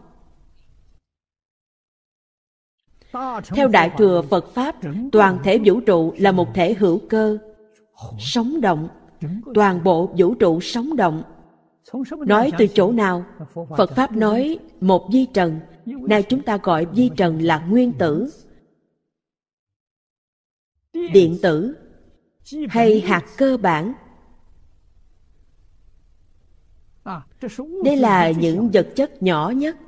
Speaker 2: Theo Đại Thừa Phật Pháp, toàn thể vũ trụ là một thể hữu cơ, sống động. Toàn bộ vũ trụ sống động. Nói từ chỗ nào? Phật Pháp nói một vi trần. Nay chúng ta gọi vi trần là nguyên tử, điện tử hay hạt cơ bản. Đây là những vật chất nhỏ nhất.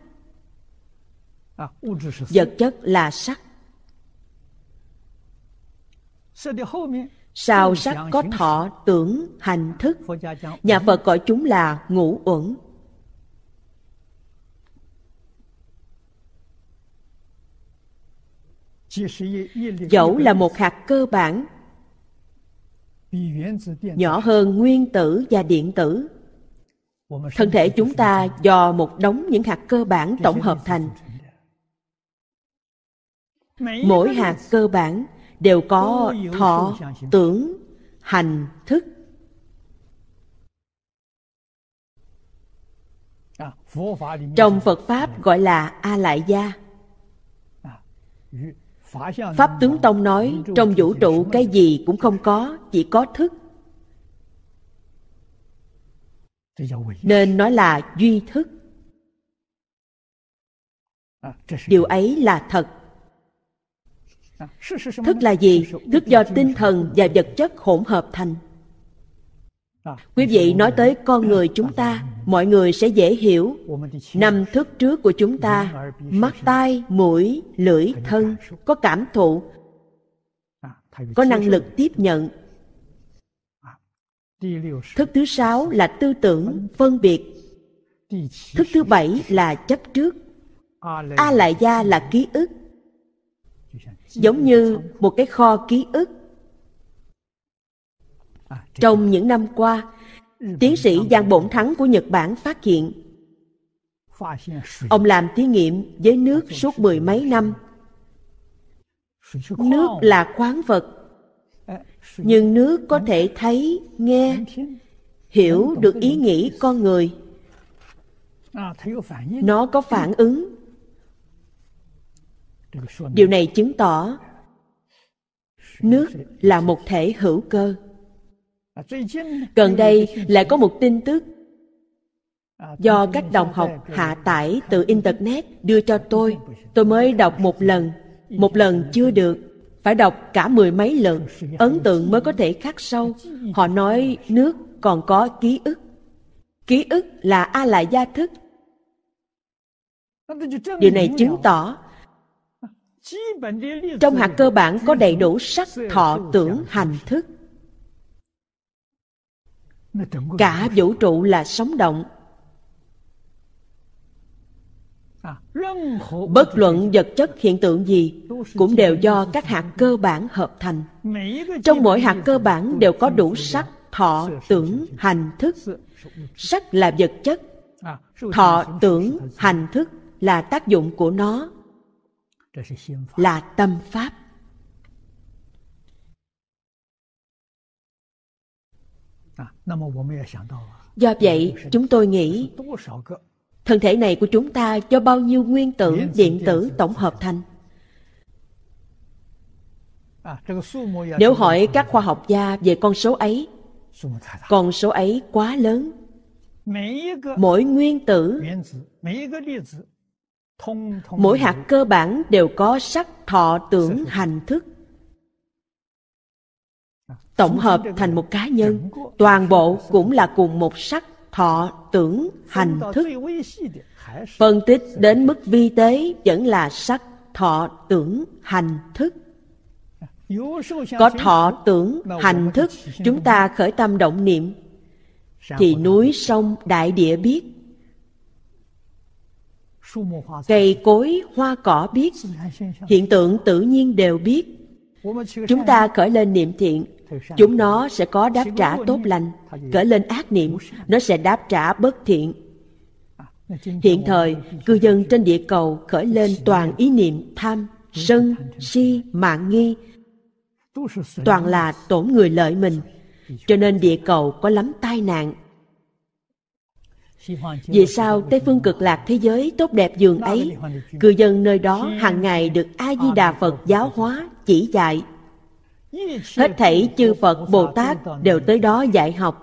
Speaker 2: Vật chất là sắc. Sao sắc có thọ, tưởng, hành, thức. Nhà Phật gọi chúng là ngũ uẩn. Dẫu là một hạt cơ bản, nhỏ hơn nguyên tử và điện tử, thân thể chúng ta do một đống những hạt cơ bản tổng hợp thành. Mỗi hạt cơ bản đều có thọ, tưởng, hành, thức. Trong Phật Pháp gọi là A Lại Gia. Pháp Tướng Tông nói trong vũ trụ cái gì cũng không có, chỉ có thức, nên nói là duy thức. Điều ấy là thật. Thức là gì? Thức do tinh thần và vật chất hỗn hợp thành. Quý vị nói tới con người chúng ta, mọi người sẽ dễ hiểu. Năm thức trước của chúng ta, mắt, tai, mũi, lưỡi, thân, có cảm thụ, có năng lực tiếp nhận. Thức thứ sáu là tư tưởng, phân biệt. Thức thứ bảy là chấp trước. A Lại Gia là ký ức, giống như một cái kho ký ức. Trong những năm qua, tiến sĩ Giang Bổn Thắng của Nhật Bản phát hiện, ông làm thí nghiệm với nước suốt mười mấy năm. Nước là khoáng vật, nhưng nước có thể thấy, nghe, hiểu được ý nghĩ con người. Nó có phản ứng. Điều này chứng tỏ nước là một thể hữu cơ. Gần đây lại có một tin tức do các đồng học hạ tải từ Internet đưa cho tôi. Tôi mới đọc một lần, một lần chưa được, phải đọc cả mười mấy lần, ấn tượng mới có thể khắc sâu. Họ nói nước còn có ký ức. Ký ức là A Lại Gia thức. Điều này chứng tỏ trong hạt cơ bản có đầy đủ sắc, thọ, tưởng, hành, thức. Cả vũ trụ là sống động. Bất luận vật chất hiện tượng gì cũng đều do các hạt cơ bản hợp thành. Trong mỗi hạt cơ bản đều có đủ sắc, thọ, tưởng, hành, thức. Sắc là vật chất, thọ, tưởng, hành, thức là tác dụng của nó, là tâm pháp. Do vậy, chúng tôi nghĩ thân thể này của chúng ta do bao nhiêu nguyên tử, điện tử tổng hợp thành? Nếu hỏi các khoa học gia về con số ấy, con số ấy quá lớn. Mỗi nguyên tử, mỗi hạt cơ bản đều có sắc, thọ, tưởng, hành, thức. Tổng hợp thành một cá nhân, toàn bộ cũng là cùng một sắc, thọ, tưởng, hành, thức. Phân tích đến mức vi tế vẫn là sắc, thọ, tưởng, hành, thức. Có thọ, tưởng, hành, thức, chúng ta khởi tâm động niệm, thì núi, sông, đại địa biết, cây cối, hoa cỏ biết, hiện tượng tự nhiên đều biết. Chúng ta khởi lên niệm thiện, chúng nó sẽ có đáp trả tốt lành. Khởi lên ác niệm, nó sẽ đáp trả bất thiện. Hiện thời, cư dân trên địa cầu khởi lên toàn ý niệm tham, sân, si, mạn nghi, toàn là tổn người lợi mình. Cho nên địa cầu có lắm tai nạn. Vì sao Tây phương cực lạc thế giới tốt đẹp dường ấy, cư dân nơi đó hàng ngày được A-di-đà Phật giáo hóa, chỉ dạy. Hết thảy chư Phật, Bồ Tát đều tới đó dạy học.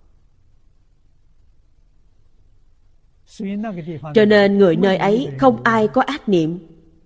Speaker 2: Cho nên người nơi ấy không ai có ác niệm,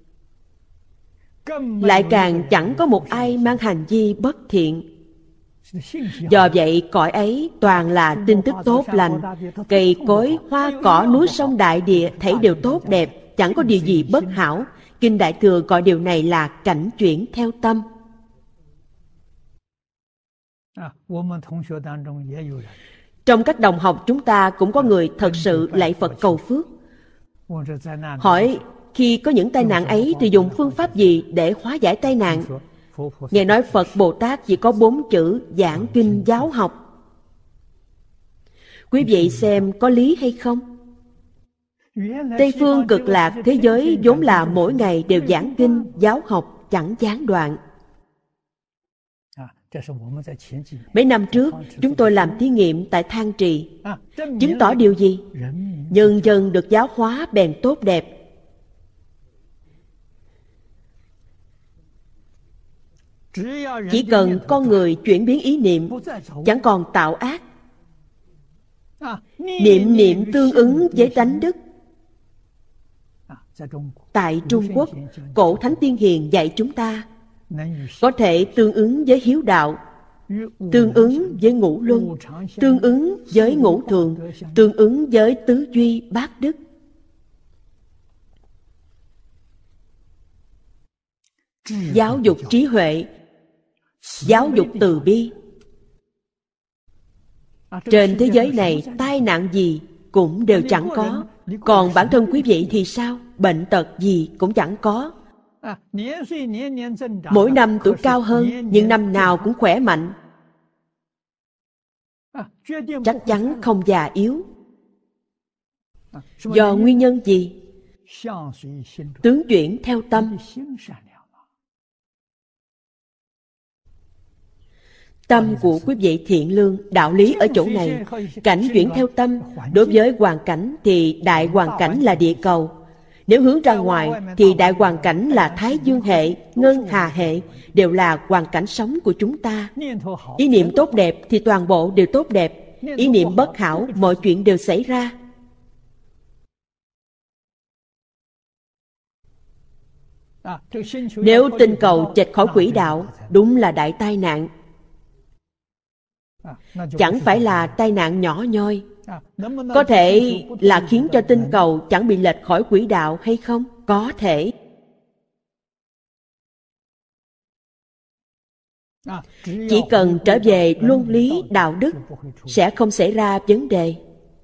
Speaker 2: lại càng chẳng có một ai mang hành vi bất thiện. Do vậy cõi ấy toàn là tin tức tốt lành, cây cối, hoa cỏ, núi sông đại địa thảy đều tốt đẹp, chẳng có điều gì bất hảo. Kinh Đại Thừa gọi điều này là cảnh chuyển theo tâm. Trong các đồng học chúng ta cũng có người thật sự lạy Phật cầu phước. Hỏi khi có những tai nạn ấy thì dùng phương pháp gì để hóa giải tai nạn? Nghe nói Phật Bồ Tát chỉ có bốn chữ giảng kinh giáo học. Quý vị xem có lý hay không? Tây phương cực lạc thế giới vốn là mỗi ngày đều giảng kinh giáo học chẳng gián đoạn. Mấy năm trước chúng tôi làm thí nghiệm tại Thang Trì, chứng tỏ điều gì? Nhân dân được giáo hóa bèn tốt đẹp. Chỉ cần con người chuyển biến ý niệm, chẳng còn tạo ác, niệm niệm tương ứng với tánh đức. Tại Trung Quốc, cổ Thánh Tiên Hiền dạy chúng ta có thể tương ứng với hiếu đạo, tương ứng với ngũ luân, tương ứng với ngũ thường, tương ứng với tứ duy bát đức. Giáo dục trí huệ, giáo dục từ bi. Trên thế giới này, tai nạn gì cũng đều chẳng có. Còn bản thân quý vị thì sao? Bệnh tật gì cũng chẳng có. Mỗi năm tuổi cao hơn, nhưng năm nào cũng khỏe mạnh. Chắc chắn không già yếu. Do nguyên nhân gì? Tướng chuyển theo tâm. Tâm của quý vị thiện lương, đạo lý ở chỗ này. Cảnh chuyển theo tâm. Đối với hoàn cảnh thì đại hoàn cảnh là địa cầu. Nếu hướng ra ngoài thì đại hoàn cảnh là Thái Dương hệ, Ngân Hà hệ, đều là hoàn cảnh sống của chúng ta. Ý niệm tốt đẹp thì toàn bộ đều tốt đẹp. Ý niệm bất hảo, mọi chuyện đều xảy ra. Nếu tinh cầu chệch khỏi quỹ đạo, đúng là đại tai nạn. Chẳng phải là tai nạn nhỏ nhoi. Có thể là khiến cho tinh cầu chẳng bị lệch khỏi quỹ đạo hay không? Có thể. Chỉ cần trở về luân lý đạo đức sẽ không xảy ra vấn đề.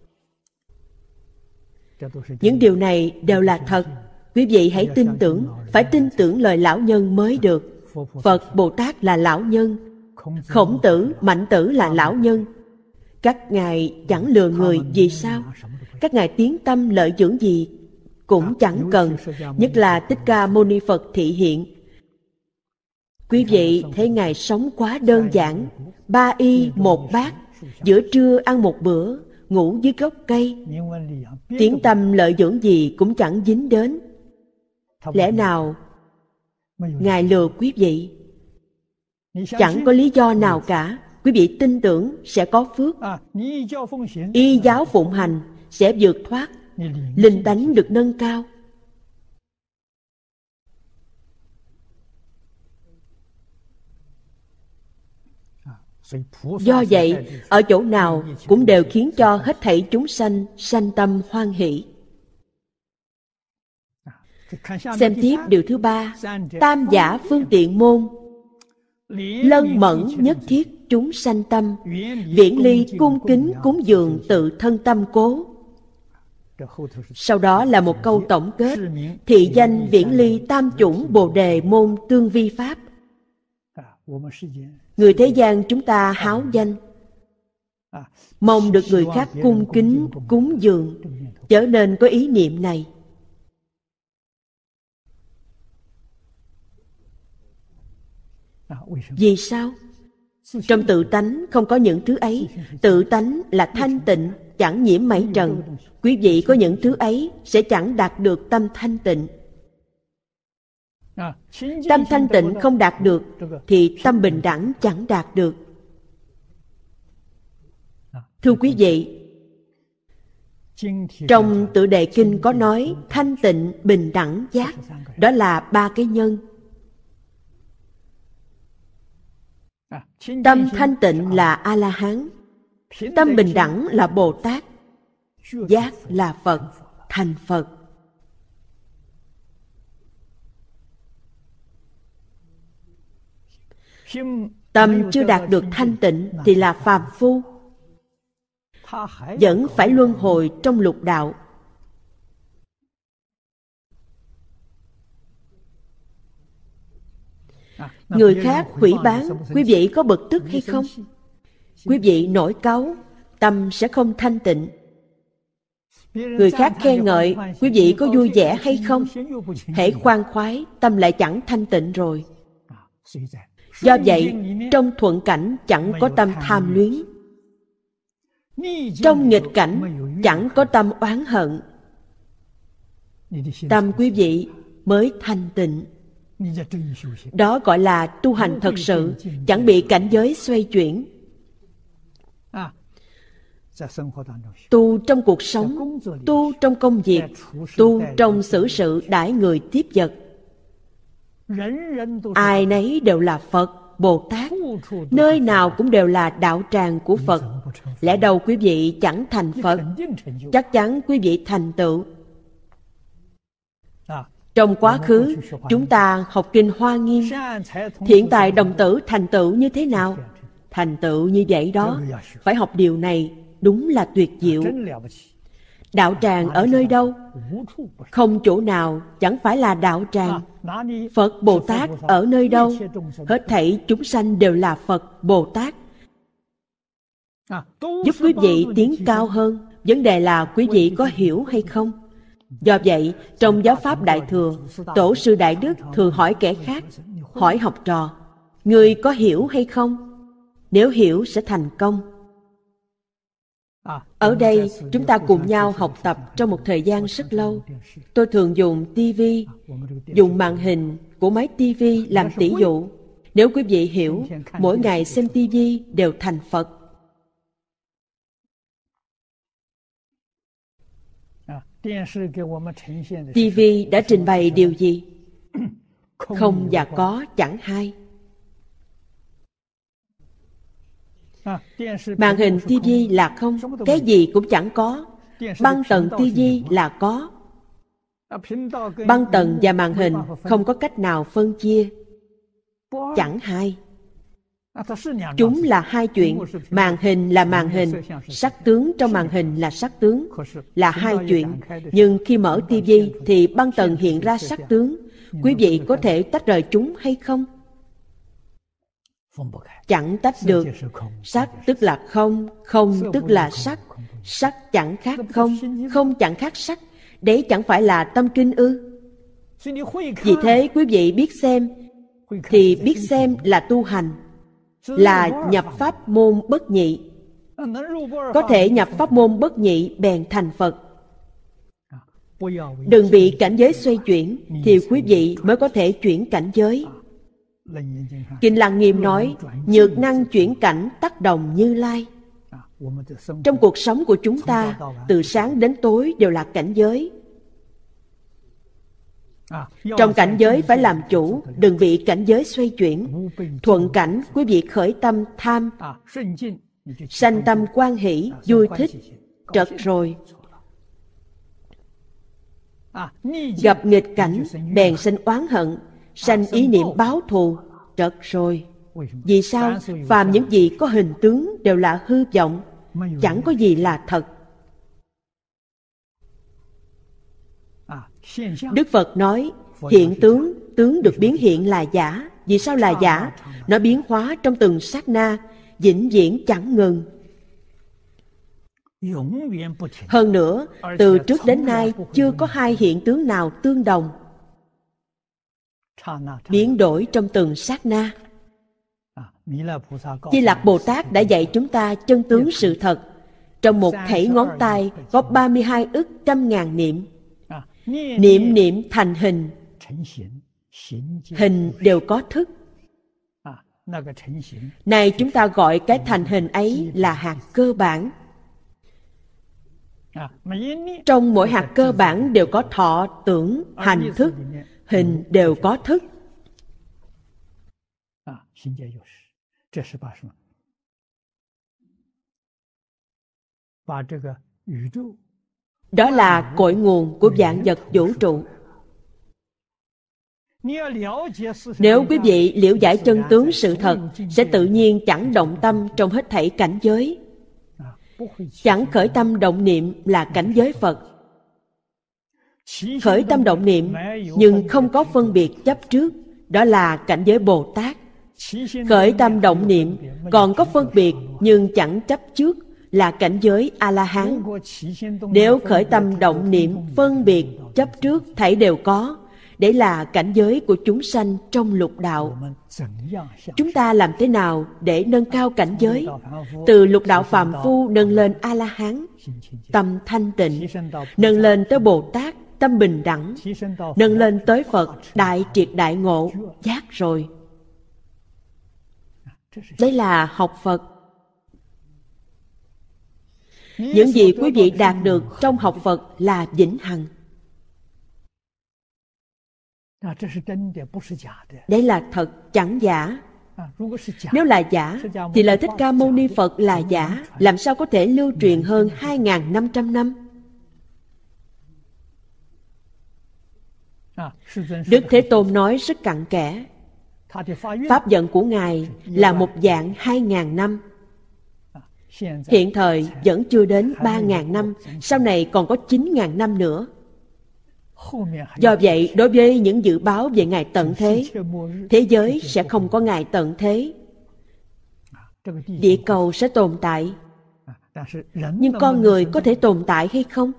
Speaker 2: Những điều này đều là thật. Quý vị hãy tin tưởng. Phải tin tưởng lời lão nhân mới được. Phật Bồ Tát là lão nhân, Khổng Tử, Mạnh Tử là lão nhân. Các ngài chẳng lừa người. Vì sao? Các ngài tiếng tâm lợi dưỡng gì cũng chẳng cần. Nhất là Thích Ca Mâu Ni Phật thị hiện. Quý vị thấy ngài sống quá đơn giản. Ba y một bát, giữa trưa ăn một bữa, ngủ dưới gốc cây. Tiếng tâm lợi dưỡng gì cũng chẳng dính đến. Lẽ nào ngài lừa quý vị? Chẳng có lý do nào cả. Quý vị tin tưởng sẽ có phước. Y giáo phụng hành sẽ vượt thoát. Linh tánh được nâng cao. Do vậy, ở chỗ nào cũng đều khiến cho hết thảy chúng sanh sanh tâm hoan hỷ. Xem tiếp điều thứ ba. Tam giả phương tiện môn. Lân mẫn nhất thiết chúng sanh tâm. Viễn ly cung kính cúng dường tự thân tâm cố. Sau đó là một câu tổng kết. Thị danh viễn ly tam chủng bồ đề môn tương vi pháp. Người thế gian chúng ta háo danh, mong được người khác cung kính cúng dường, trở nên có ý niệm này. Vì sao? Trong tự tánh không có những thứ ấy. Tự tánh là thanh tịnh, chẳng nhiễm mảy trần. Quý vị có những thứ ấy sẽ chẳng đạt được tâm thanh tịnh. Tâm thanh tịnh không đạt được thì tâm bình đẳng chẳng đạt được. Thưa quý vị, trong tựa đề kinh có nói thanh tịnh, bình đẳng, giác. Đó là ba cái nhân. Tâm thanh tịnh là A-la-hán, tâm bình đẳng là Bồ Tát, giác là Phật, thành Phật. Tâm chưa đạt được thanh tịnh thì là phàm phu, vẫn phải luân hồi trong lục đạo. Người khác hủy bán, quý vị có bực tức hay không? Quý vị nổi cáu, tâm sẽ không thanh tịnh. Người khác khen ngợi, quý vị có vui vẻ hay không? Hễ khoan khoái, tâm lại chẳng thanh tịnh rồi. Do vậy, trong thuận cảnh chẳng có tâm tham luyến, trong nghịch cảnh chẳng có tâm oán hận. Tâm quý vị mới thanh tịnh. Đó gọi là tu hành thật sự, chẳng bị cảnh giới xoay chuyển. Tu trong cuộc sống, tu trong công việc, tu trong xử sự đãi người tiếp vật. Ai nấy đều là Phật, Bồ Tát, nơi nào cũng đều là đạo tràng của Phật. Lẽ đâu quý vị chẳng thành Phật? Chắc chắn quý vị thành tựu. Trong quá khứ, chúng ta học kinh Hoa Nghiêm, thiện tài đồng tử thành tựu như thế nào? Thành tựu như vậy đó. Phải học điều này, đúng là tuyệt diệu. Đạo tràng ở nơi đâu? Không chỗ nào chẳng phải là đạo tràng. Phật Bồ Tát ở nơi đâu? Hết thảy chúng sanh đều là Phật Bồ Tát. Giúp quý vị tiến cao hơn. Vấn đề là quý vị có hiểu hay không? Do vậy, trong giáo pháp Đại Thừa, Tổ sư Đại Đức thường hỏi kẻ khác, hỏi học trò, người có hiểu hay không? Nếu hiểu sẽ thành công. Ở đây, chúng ta cùng nhau học tập trong một thời gian rất lâu. Tôi thường dùng tivi, dùng màn hình của máy tivi làm tỷ dụ. Nếu quý vị hiểu, mỗi ngày xem tivi đều thành Phật. tivi đã trình bày điều gì? Không và có chẳng hai. Màn hình tivi là không, cái gì cũng chẳng có. Băng tần tivi là có. Băng tần và màn hình không có cách nào phân chia. Chẳng hai. Chúng là hai chuyện. Màn hình là màn hình, sắc tướng trong màn hình là sắc tướng, là hai chuyện. Nhưng khi mở tivi thì băng tần hiện ra sắc tướng. Quý vị có thể tách rời chúng hay không? Chẳng tách được. Sắc tức là không, không tức là sắc. Sắc chẳng khác không, không chẳng khác sắc. Đấy chẳng phải là tâm kinh ư? Vì thế quý vị biết xem, thì biết xem là tu hành, là nhập pháp môn bất nhị. Có thể nhập pháp môn bất nhị bèn thành Phật. Đừng bị cảnh giới xoay chuyển, thì quý vị mới có thể chuyển cảnh giới. Kinh Lăng Nghiêm nói, nhược năng chuyển cảnh tác đồng Như Lai. Trong cuộc sống của chúng ta, từ sáng đến tối đều là cảnh giới. Trong cảnh giới phải làm chủ, đừng bị cảnh giới xoay chuyển. Thuận cảnh, quý vị khởi tâm tham, sanh tâm quan hỷ, vui thích, trật rồi. Gặp nghịch cảnh, bèn sanh oán hận, sanh ý niệm báo thù, trật rồi. Vì sao? Phàm những gì có hình tướng đều là hư vọng, chẳng có gì là thật. Đức Phật nói, hiện tướng, tướng được biến hiện là giả. Vì sao là giả? Nó biến hóa trong từng sát na, vĩnh viễn chẳng ngừng. Hơn nữa, từ trước đến nay chưa có hai hiện tướng nào tương đồng, biến đổi trong từng sát na. Di Lặc Bồ Tát đã dạy chúng ta chân tướng sự thật. Trong một thảy ngón tay có ba mươi hai ức trăm ngàn niệm. Niệm niệm thành hình, hình đều có thức. Này chúng ta gọi cái thành hình ấy là hạt cơ bản. Trong mỗi hạt cơ bản đều có thọ, tưởng, hành, thức. Hình đều có thức. Đó là cội nguồn của vạn vật vũ trụ. Nếu quý vị liễu giải chân tướng sự thật, sẽ tự nhiên chẳng động tâm trong hết thảy cảnh giới. Chẳng khởi tâm động niệm là cảnh giới Phật. Khởi tâm động niệm nhưng không có phân biệt chấp trước, đó là cảnh giới Bồ Tát. Khởi tâm động niệm còn có phân biệt nhưng chẳng chấp trước là cảnh giới A-la-hán. Nếu khởi tâm động niệm phân biệt chấp trước thảy đều có, đấy là cảnh giới của chúng sanh trong lục đạo. Chúng ta làm thế nào để nâng cao cảnh giới? Từ lục đạo phàm phu nâng lên A-la-hán, tâm thanh tịnh, nâng lên tới Bồ Tát, tâm bình đẳng, nâng lên tới Phật, đại triệt đại ngộ, giác rồi. Đấy là học Phật. Những gì quý vị đạt được trong học Phật là vĩnh hằng. Đấy là thật, chẳng giả. Nếu là giả, thì lời Thích Ca Mâu Ni Phật là giả, làm sao có thể lưu truyền hơn hai nghìn năm trăm năm? Đức Thế Tôn nói rất cặn kẽ. Pháp vận của Ngài là một dạng hai nghìn năm. Hiện thời vẫn chưa đến ba nghìn năm, sau này còn có chín nghìn năm nữa. Do vậy, đối với những dự báo về ngày tận thế, thế giới sẽ không có ngày tận thế. Địa cầu sẽ tồn tại, nhưng con người có thể tồn tại hay không?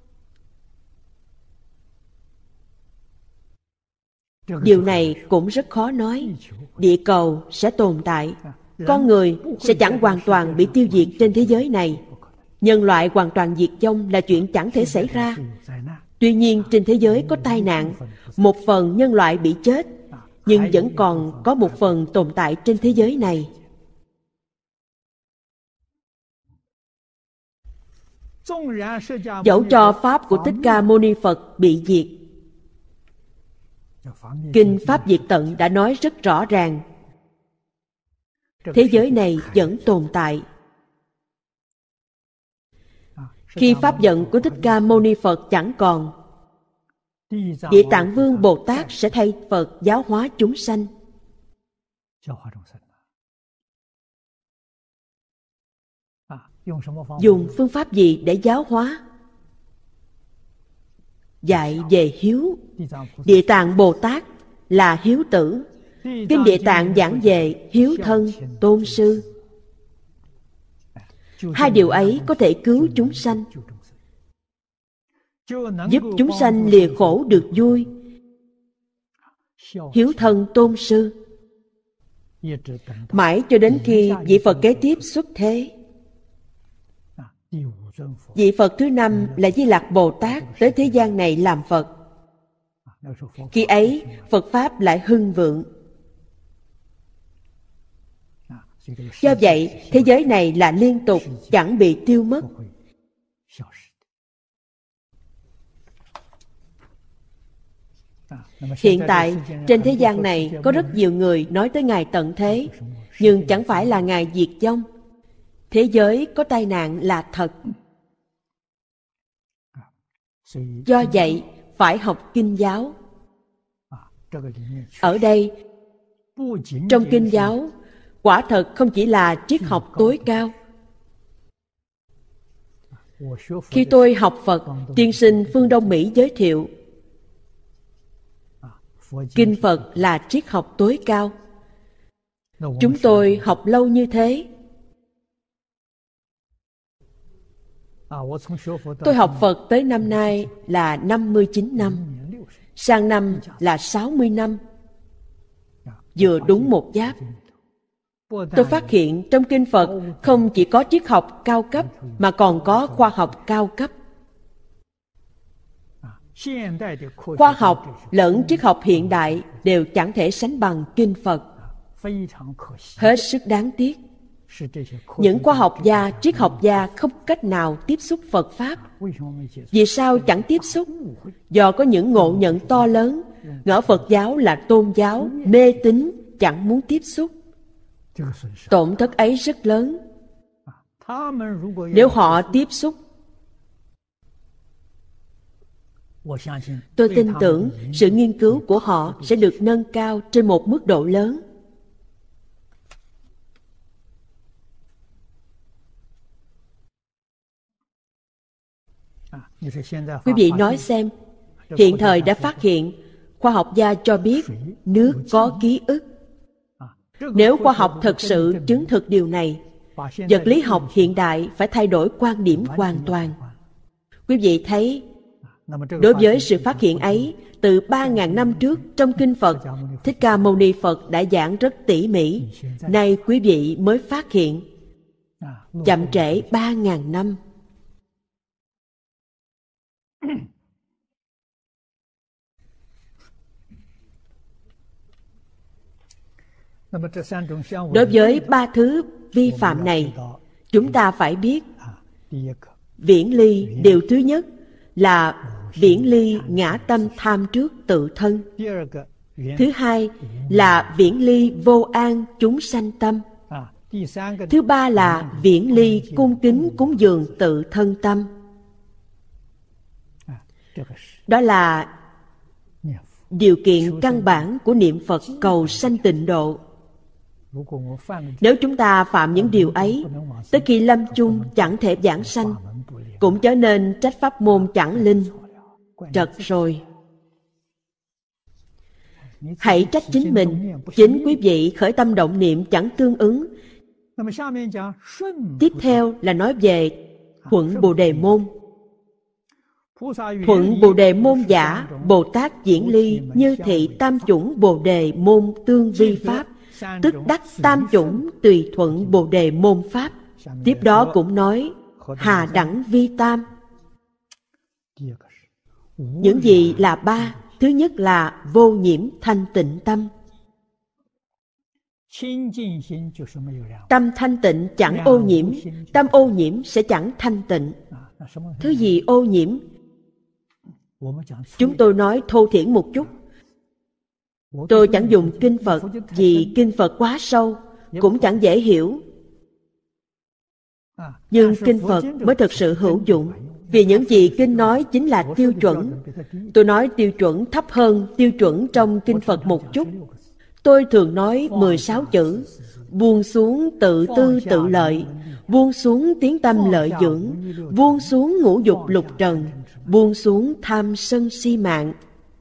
Speaker 2: Điều này cũng rất khó nói. Địa cầu sẽ tồn tại, con người sẽ chẳng hoàn toàn bị tiêu diệt trên thế giới này. Nhân loại hoàn toàn diệt vong là chuyện chẳng thể xảy ra. Tuy nhiên trên thế giới có tai nạn, một phần nhân loại bị chết, nhưng vẫn còn có một phần tồn tại trên thế giới này. Dẫu cho Pháp của Thích Ca Mâu Ni Phật bị diệt, Kinh Pháp Diệt Tận đã nói rất rõ ràng, thế giới này vẫn tồn tại. Khi pháp vận của Thích Ca Mâu Ni Phật chẳng còn, Địa Tạng Vương Bồ Tát sẽ thay Phật giáo hóa chúng sanh. Dùng phương pháp gì để giáo hóa? Dạy về hiếu. Địa Tạng Bồ Tát là hiếu tử. Kinh Địa Tạng giảng về hiếu thân, tôn sư. Hai điều ấy có thể cứu chúng sanh, giúp chúng sanh lìa khổ được vui. Hiếu thân tôn sư, mãi cho đến khi vị Phật kế tiếp xuất thế. Vị Phật thứ năm là Di Lặc Bồ Tát tới thế gian này làm Phật. Khi ấy Phật Pháp lại hưng vượng. Do vậy thế giới này là liên tục, chẳng bị tiêu mất. Hiện tại trên thế gian này có rất nhiều người nói tới ngày tận thế, nhưng chẳng phải là ngày diệt vong. Thế giới có tai nạn là thật. Do vậy phải học kinh giáo. Ở đây trong kinh giáo quả thật không chỉ là triết học tối cao. Khi tôi học Phật, tiên sinh phương Đông Mỹ giới thiệu kinh Phật là triết học tối cao. Chúng tôi học lâu như thế. Tôi học Phật tới năm nay là năm mươi chín năm, sang năm là sáu mươi năm, vừa đúng một giáp. Tôi phát hiện trong kinh Phật không chỉ có triết học cao cấp mà còn có khoa học cao cấp. Khoa học lẫn triết học hiện đại đều chẳng thể sánh bằng kinh Phật. Hết sức đáng tiếc. Những khoa học gia, triết học gia không cách nào tiếp xúc Phật Pháp. Vì sao chẳng tiếp xúc? Do có những ngộ nhận to lớn, ngỡ Phật giáo là tôn giáo, mê tín, chẳng muốn tiếp xúc. Tổn thất ấy rất lớn. Nếu họ tiếp xúc, Tôi tin tưởng sự nghiên cứu của họ sẽ được nâng cao trên một mức độ lớn. Quý vị nói xem, hiện thời đã phát hiện, khoa học gia cho biết nước có ký ức. Nếu khoa học thật sự chứng thực điều này, vật lý học hiện đại phải thay đổi quan điểm hoàn toàn. Quý vị thấy, đối với sự phát hiện ấy, từ ba ngàn năm trước trong Kinh Phật, Thích Ca Mâu Ni Phật đã giảng rất tỉ mỉ. Nay quý vị mới phát hiện, chậm trễ ba ngàn năm. Đối với ba thứ vi phạm này, chúng ta phải biết, viễn ly điều thứ nhất là viễn ly ngã tâm tham trước tự thân. Thứ hai là viễn ly vô an chúng sanh tâm. Thứ ba là viễn ly cung kính cúng dường tự thân tâm. Đó là điều kiện căn bản của niệm Phật cầu sanh tịnh độ. Nếu chúng ta phạm những điều ấy, tới khi lâm chung chẳng thể giảng sanh, cũng trở nên trách pháp môn chẳng linh. Trật rồi. Hãy trách chính mình. Chính quý vị khởi tâm động niệm chẳng tương ứng. Tiếp theo là nói về thuận Bồ Đề môn. Thuận Bồ Đề môn giả, Bồ Tát diễn ly như thị tam chủng Bồ Đề môn tương vi pháp, tức đắc tam chủng tùy thuận Bồ Đề môn pháp. Tiếp đó cũng nói hà đẳng vi tam. Những gì là ba? Thứ nhất là vô nhiễm thanh tịnh tâm. Tâm thanh tịnh chẳng ô nhiễm, tâm ô nhiễm sẽ chẳng thanh tịnh. Thứ gì ô nhiễm? Chúng tôi nói thô thiển một chút. Tôi chẳng dùng kinh Phật vì kinh Phật quá sâu, cũng chẳng dễ hiểu. Nhưng kinh Phật mới thực sự hữu dụng, vì những gì kinh nói chính là tiêu chuẩn. Tôi nói tiêu chuẩn thấp hơn tiêu chuẩn trong kinh Phật một chút. Tôi thường nói mười sáu chữ: buông xuống tự tư tự lợi, buông xuống tiếng tâm lợi dưỡng, buông xuống ngũ dục lục trần, buông xuống tham sân si mạng.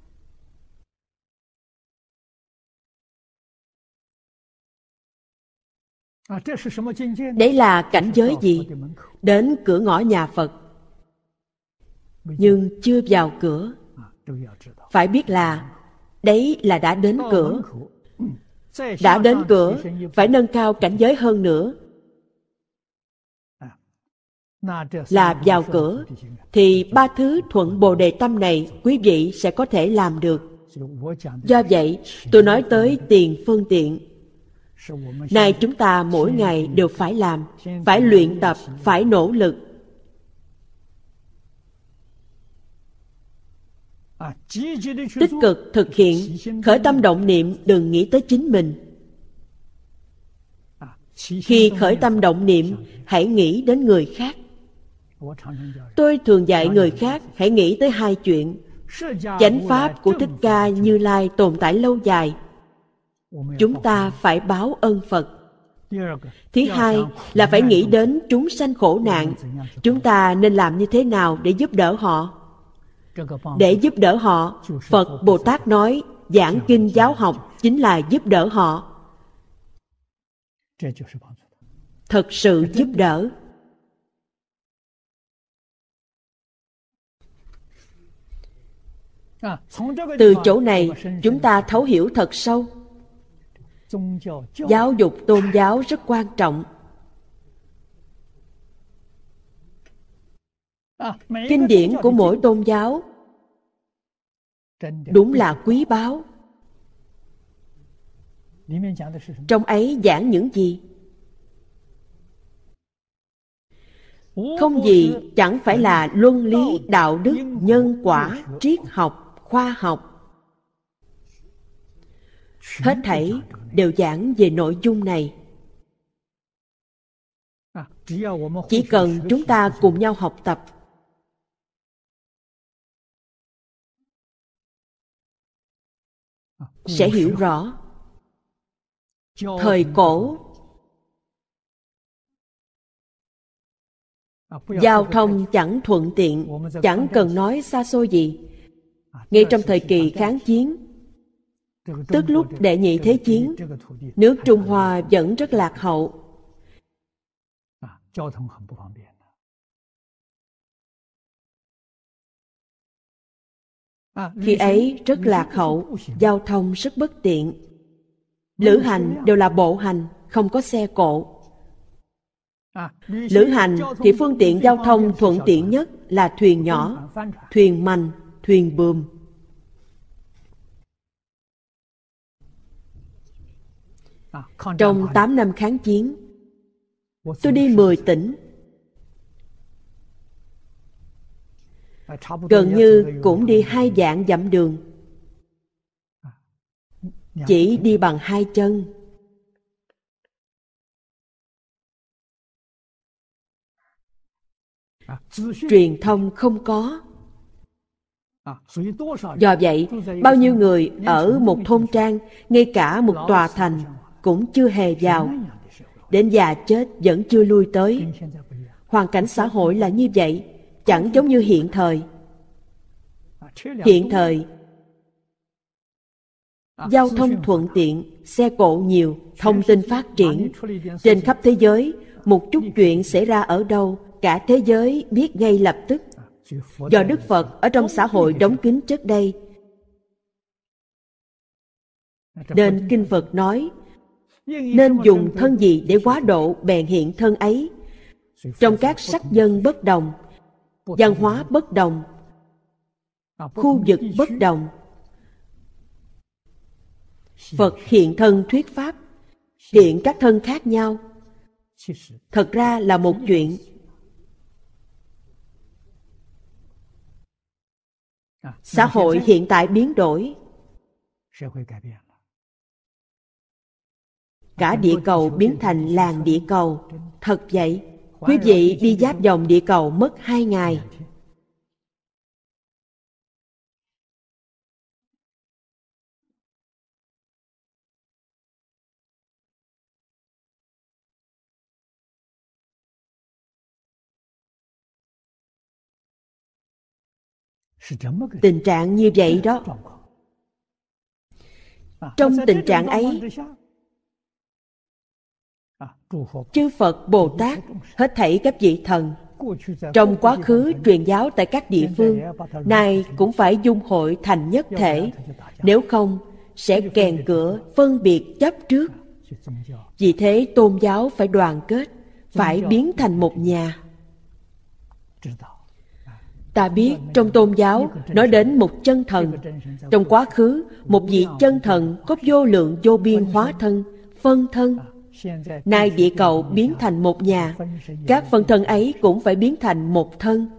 Speaker 2: Đấy là cảnh giới gì? Đến cửa ngõ nhà Phật, nhưng chưa vào cửa. Phải biết là đấy là đã đến cửa. Đã đến cửa, phải nâng cao cảnh giới hơn nữa. Là vào cửa, thì ba thứ thuận Bồ Đề tâm này quý vị sẽ có thể làm được. Do vậy, tôi nói tới tiền phương tiện. Này chúng ta mỗi ngày đều phải làm, phải luyện tập, phải nỗ lực. Tích cực thực hiện, khởi tâm động niệm đừng nghĩ tới chính mình. Khi khởi tâm động niệm, hãy nghĩ đến người khác. Tôi thường dạy người khác hãy nghĩ tới hai chuyện. Chánh pháp của Thích Ca Như Lai tồn tại lâu dài, chúng ta phải báo ơn Phật. Thứ hai là phải nghĩ đến chúng sanh khổ nạn, chúng ta nên làm như thế nào để giúp đỡ họ. Để giúp đỡ họ, Phật Bồ Tát nói giảng kinh giáo học chính là giúp đỡ họ. Thật sự giúp đỡ. Từ chỗ này chúng ta thấu hiểu thật sâu. Giáo dục tôn giáo rất quan trọng. Kinh điển của mỗi tôn giáo đúng là quý báu. Trong ấy giảng những gì? Không gì chẳng phải là luân lý, đạo đức, nhân quả, triết học, khoa học. Hết thảy đều giảng về nội dung này. Chỉ cần chúng ta cùng nhau học tập, sẽ hiểu rõ. Thời cổ, giao thông chẳng thuận tiện, chẳng cần nói xa xôi gì. Ngay trong thời kỳ kháng chiến, tức lúc đệ nhị thế chiến, nước Trung Hoa vẫn rất lạc hậu. Khi ấy rất lạc hậu, giao thông rất bất tiện. Lữ hành đều là bộ hành, không có xe cộ. Lữ hành thì phương tiện giao thông thuận tiện nhất là thuyền nhỏ, thuyền mành, thuyền buồm. Trong tám năm kháng chiến, tôi đi mười tỉnh. Gần như cũng đi hai vạn dặm đường. Chỉ đi bằng hai chân. Truyền thông không có. Do vậy, bao nhiêu người ở một thôn trang, ngay cả một tòa thành cũng chưa hề vào. Đến già chết vẫn chưa lui tới. Hoàn cảnh xã hội là như vậy, chẳng giống như hiện thời. Hiện thời, giao thông thuận tiện, xe cộ nhiều, thông tin phát triển. Trên khắp thế giới, một chút chuyện xảy ra ở đâu, cả thế giới biết ngay lập tức. Do Đức Phật ở trong xã hội đóng kín trước đây, nên Kinh Phật nói, nên dùng thân gì để quá độ bèn hiện thân ấy. Trong các sắc dân bất đồng, văn hóa bất đồng, khu vực bất đồng, Phật hiện thân thuyết pháp, hiện các thân khác nhau. Thật ra là một chuyện. Xã hội hiện tại biến đổi. Cả địa cầu biến thành làng địa cầu. Thật vậy, quý vị đi giáp vòng địa cầu mất hai ngày. Tình trạng như vậy đó. Trong tình trạng ấy, chư Phật Bồ Tát, hết thảy các vị thần, trong quá khứ truyền giáo tại các địa phương, nay cũng phải dung hội thành nhất thể. Nếu không, sẽ kèn cửa, phân biệt chấp trước. Vì thế tôn giáo phải đoàn kết, phải biến thành một nhà. Ta biết trong tôn giáo nói đến một chân thần. Trong quá khứ, một vị chân thần có vô lượng vô biên hóa thân, phân thân. Nay địa cầu biến thành một nhà, các phân thân ấy cũng phải biến thành một thân,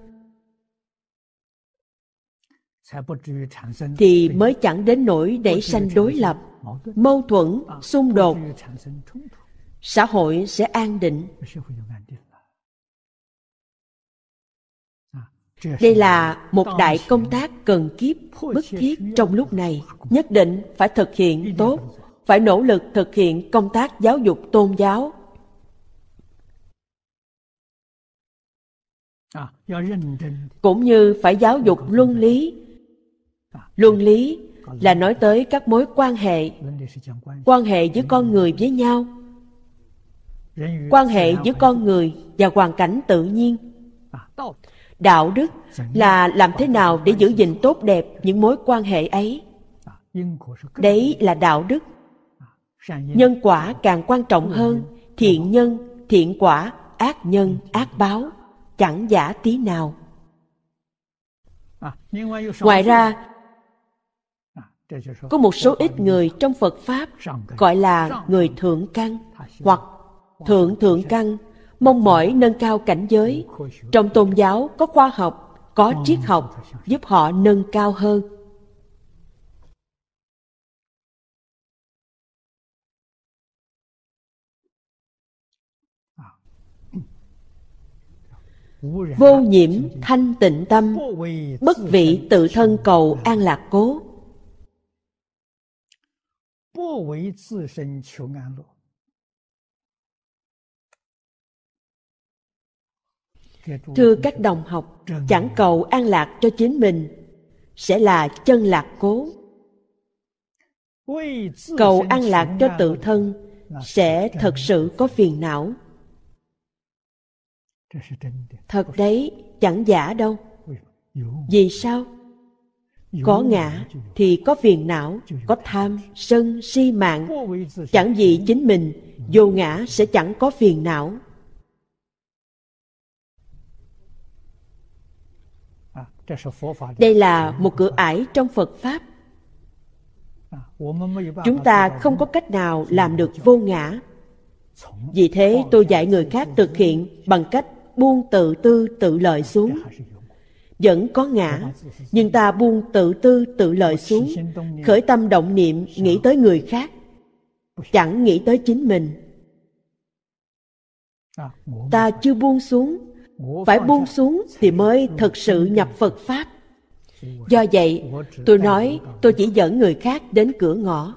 Speaker 2: thì mới chẳng đến nỗi nảy sanh đối lập, mâu thuẫn, xung đột. Xã hội sẽ an định. Đây là một đại công tác cần kiếp, bức thiết trong lúc này. Nhất định phải thực hiện tốt, phải nỗ lực thực hiện công tác giáo dục tôn giáo. Cũng như phải giáo dục luân lý. Luân lý là nói tới các mối quan hệ, quan hệ giữa con người với nhau, quan hệ giữa con người và hoàn cảnh tự nhiên. Đạo đức là làm thế nào để giữ gìn tốt đẹp những mối quan hệ ấy. Đấy là đạo đức. Nhân quả càng quan trọng hơn. Thiện nhân, thiện quả, ác nhân, ác báo, chẳng giả tí nào. Ngoài ra, có một số ít người trong Phật Pháp gọi là người thượng căn hoặc thượng thượng căn, mong mỏi nâng cao cảnh giới. Trong tôn giáo có khoa học, có triết học giúp họ nâng cao hơn. Vô nhiễm thanh tịnh tâm, bất vị tự thân cầu an lạc cố. Thưa các đồng học, chẳng cầu an lạc cho chính mình sẽ là chân lạc cố. Cầu an lạc cho tự thân sẽ thật sự có phiền não. Thật đấy, chẳng giả đâu. Vì sao? Có ngã thì có phiền não, có tham, sân, si mạng. Chẳng vì chính mình, vô ngã sẽ chẳng có phiền não. Đây là một cửa ải trong Phật Pháp. Chúng ta không có cách nào làm được vô ngã. Vì thế tôi dạy người khác thực hiện bằng cách buông tự tư tự lợi xuống. Vẫn có ngã, nhưng ta buông tự tư tự lợi xuống, khởi tâm động niệm nghĩ tới người khác, chẳng nghĩ tới chính mình. Ta chưa buông xuống, phải buông xuống thì mới thực sự nhập Phật Pháp. Do vậy, tôi nói tôi chỉ dẫn người khác đến cửa ngõ.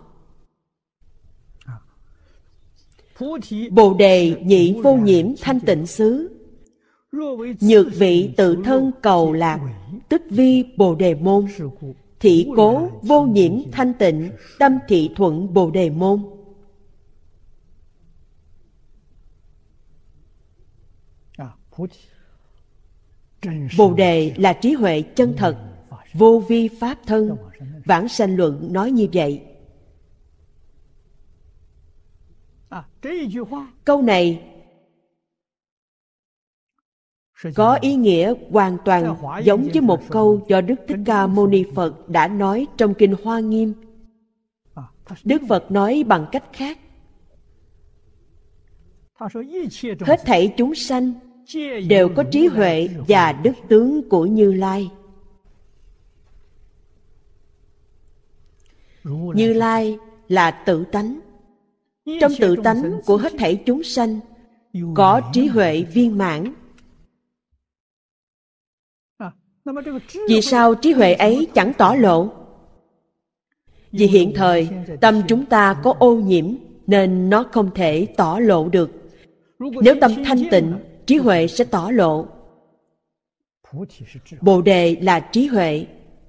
Speaker 2: Bồ đề nhị vô nhiễm thanh tịnh xứ, nhược vị tự thân cầu lạc, tức vi bồ đề môn. Thị cố vô nhiễm thanh tịnh, tâm thị thuận bồ đề môn. Bồ đề là trí huệ chân thật, vô vi pháp thân. Vãng sanh luận nói như vậy. Câu này có ý nghĩa hoàn toàn giống với một câu do Đức Thích Ca Mâu Ni Phật đã nói trong Kinh Hoa Nghiêm. Đức Phật nói bằng cách khác: hết thảy chúng sanh đều có trí huệ và đức tướng của Như Lai. Như Lai là tự tánh. Trong tự tánh của hết thảy chúng sanh có trí huệ viên mãn. Vì sao trí huệ ấy chẳng tỏ lộ? Vì hiện thời tâm chúng ta có ô nhiễm nên nó không thể tỏ lộ được. Nếu tâm thanh tịnh, trí huệ sẽ tỏ lộ. Bồ đề là trí huệ.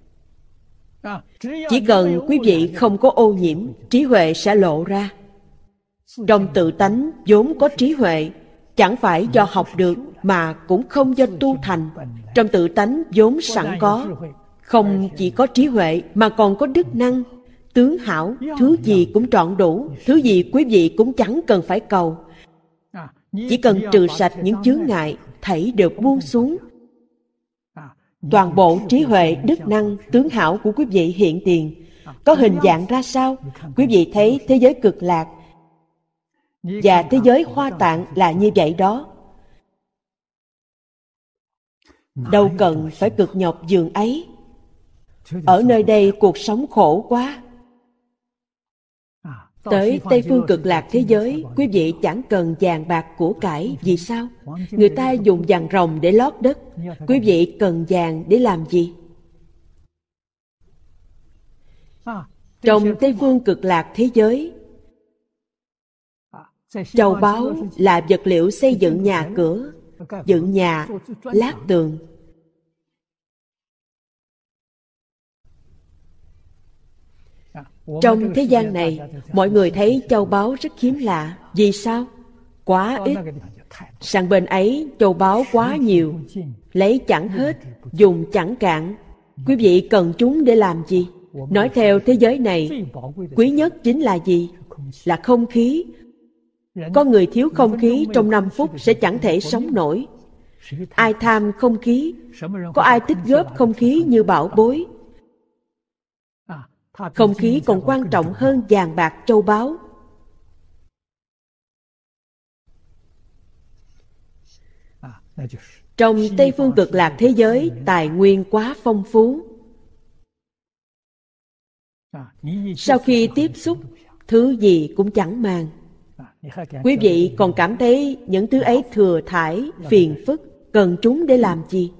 Speaker 2: Chỉ cần quý vị không có ô nhiễm, trí huệ sẽ lộ ra. Trong tự tánh vốn có trí huệ, chẳng phải do học được mà cũng không do tu thành. Trong tự tánh vốn sẵn có, không chỉ có trí huệ mà còn có đức năng, tướng hảo, thứ gì cũng trọn đủ, thứ gì quý vị cũng chẳng cần phải cầu. Chỉ cần trừ sạch những chướng ngại, thảy đều buông xuống. Toàn bộ trí huệ, đức năng, tướng hảo của quý vị hiện tiền. Có hình dạng ra sao? Quý vị thấy thế giới cực lạc và thế giới Hoa Tạng là như vậy đó. Đâu cần phải cực nhọc giường ấy. Ở nơi đây cuộc sống khổ quá. Tới Tây Phương Cực Lạc thế giới, quý vị chẳng cần vàng bạc của cải. Vì sao? Người ta dùng vàng ròng để lót đất. Quý vị cần vàng để làm gì? Trong Tây Phương Cực Lạc thế giới, châu báu là vật liệu xây dựng nhà cửa, dựng nhà, lát tường. Trong thế gian này, mọi người thấy châu báu rất hiếm lạ. Vì sao? Quá ít. Sang bên ấy, châu báu quá nhiều, lấy chẳng hết, dùng chẳng cạn. Quý vị cần chúng để làm gì? Nói theo thế giới này, quý nhất chính là gì? Là không khí. Có người thiếu không khí trong năm phút sẽ chẳng thể sống nổi. Ai tham không khí? Có ai tích góp không khí như bảo bối? Không khí còn quan trọng hơn vàng bạc châu báu. Trong Tây Phương Cực Lạc thế giới, tài nguyên quá phong phú. Sau khi tiếp xúc, thứ gì cũng chẳng màng. Quý vị còn cảm thấy những thứ ấy thừa thải, phiền phức, cần chúng để làm gì?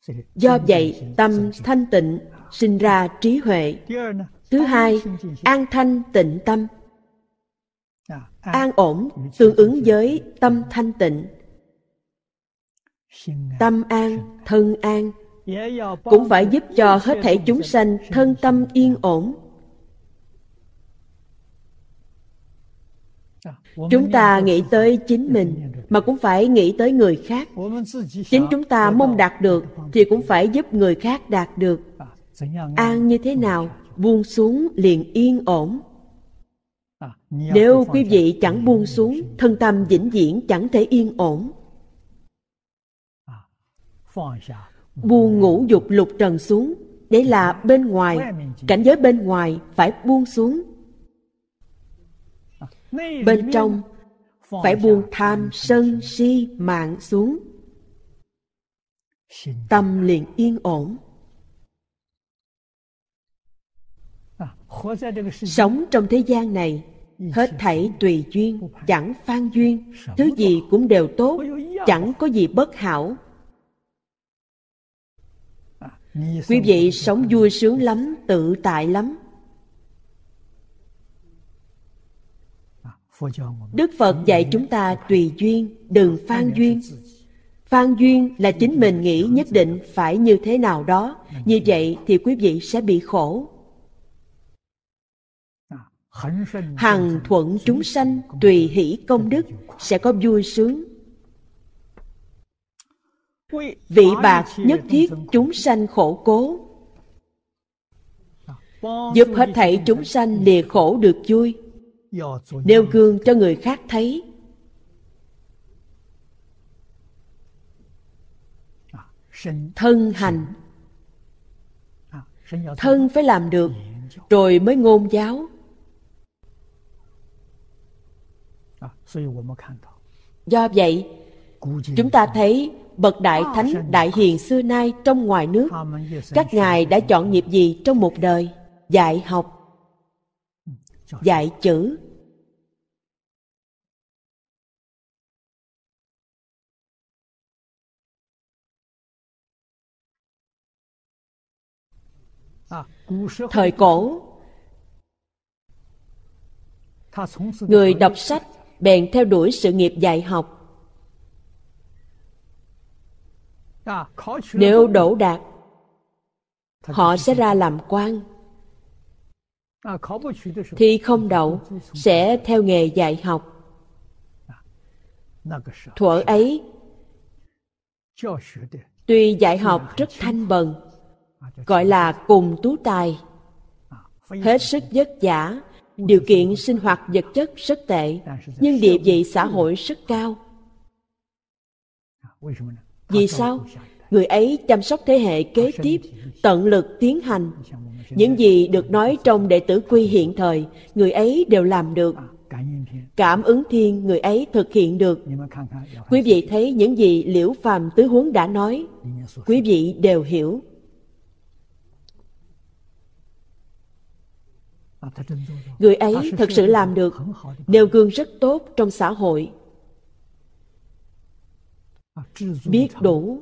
Speaker 2: Do vậy, tâm thanh tịnh sinh ra trí huệ. Thứ hai, an thanh tịnh tâm. An ổn tương ứng với tâm thanh tịnh. Tâm an, thân an, cũng phải giúp cho hết thảy chúng sanh thân tâm yên ổn. Chúng ta nghĩ tới chính mình mà cũng phải nghĩ tới người khác. Chính chúng ta mong đạt được thì cũng phải giúp người khác đạt được. An như thế nào? Buông xuống liền yên ổn. Nếu quý vị chẳng buông xuống, thân tâm vĩnh viễn chẳng thể yên ổn. Buông ngũ dục lục trần xuống, để là bên ngoài, cảnh giới bên ngoài phải buông xuống. Bên trong phải buông tham, sân, si, mạng xuống. Tâm liền yên ổn. Sống trong thế gian này, hết thảy tùy duyên, chẳng phan duyên, thứ gì cũng đều tốt, chẳng có gì bất hảo. Quý vị sống vui sướng lắm, tự tại lắm. Đức Phật dạy chúng ta tùy duyên, đừng phan duyên. Phan duyên là chính mình nghĩ nhất định phải như thế nào đó, như vậy thì quý vị sẽ bị khổ. Hằng thuận chúng sanh, tùy hỷ công đức, sẽ có vui sướng. Vị bạc nhất thiết chúng sanh khổ cố, giúp hết thảy chúng sanh lìa khổ được vui. Nêu gương cho người khác thấy. Thân hành. Thân phải làm được, rồi mới ngôn giáo. Do vậy, chúng ta thấy bậc đại thánh, đại hiền xưa nay trong ngoài nước, các ngài đã chọn nghiệp gì trong một đời? Dạy học, dạy chữ. Thời cổ, người đọc sách bèn theo đuổi sự nghiệp dạy học. Nếu đỗ đạt, họ sẽ ra làm quan. Thì không đậu, sẽ theo nghề dạy học. Thuở ấy, tuy dạy học rất thanh bần, gọi là cùng tú tài, hết sức vất vả, điều kiện sinh hoạt vật chất rất tệ, nhưng địa vị xã hội rất cao. Vì sao? Người ấy chăm sóc thế hệ kế tiếp, tận lực tiến hành. Những gì được nói trong Đệ Tử Quy hiện thời, người ấy đều làm được. Cảm ứng thiên, người ấy thực hiện được. Quý vị thấy những gì Liễu Phàm Tứ Huấn đã nói, quý vị đều hiểu. Người ấy thật sự làm được, nêu gương rất tốt trong xã hội. Biết đủ,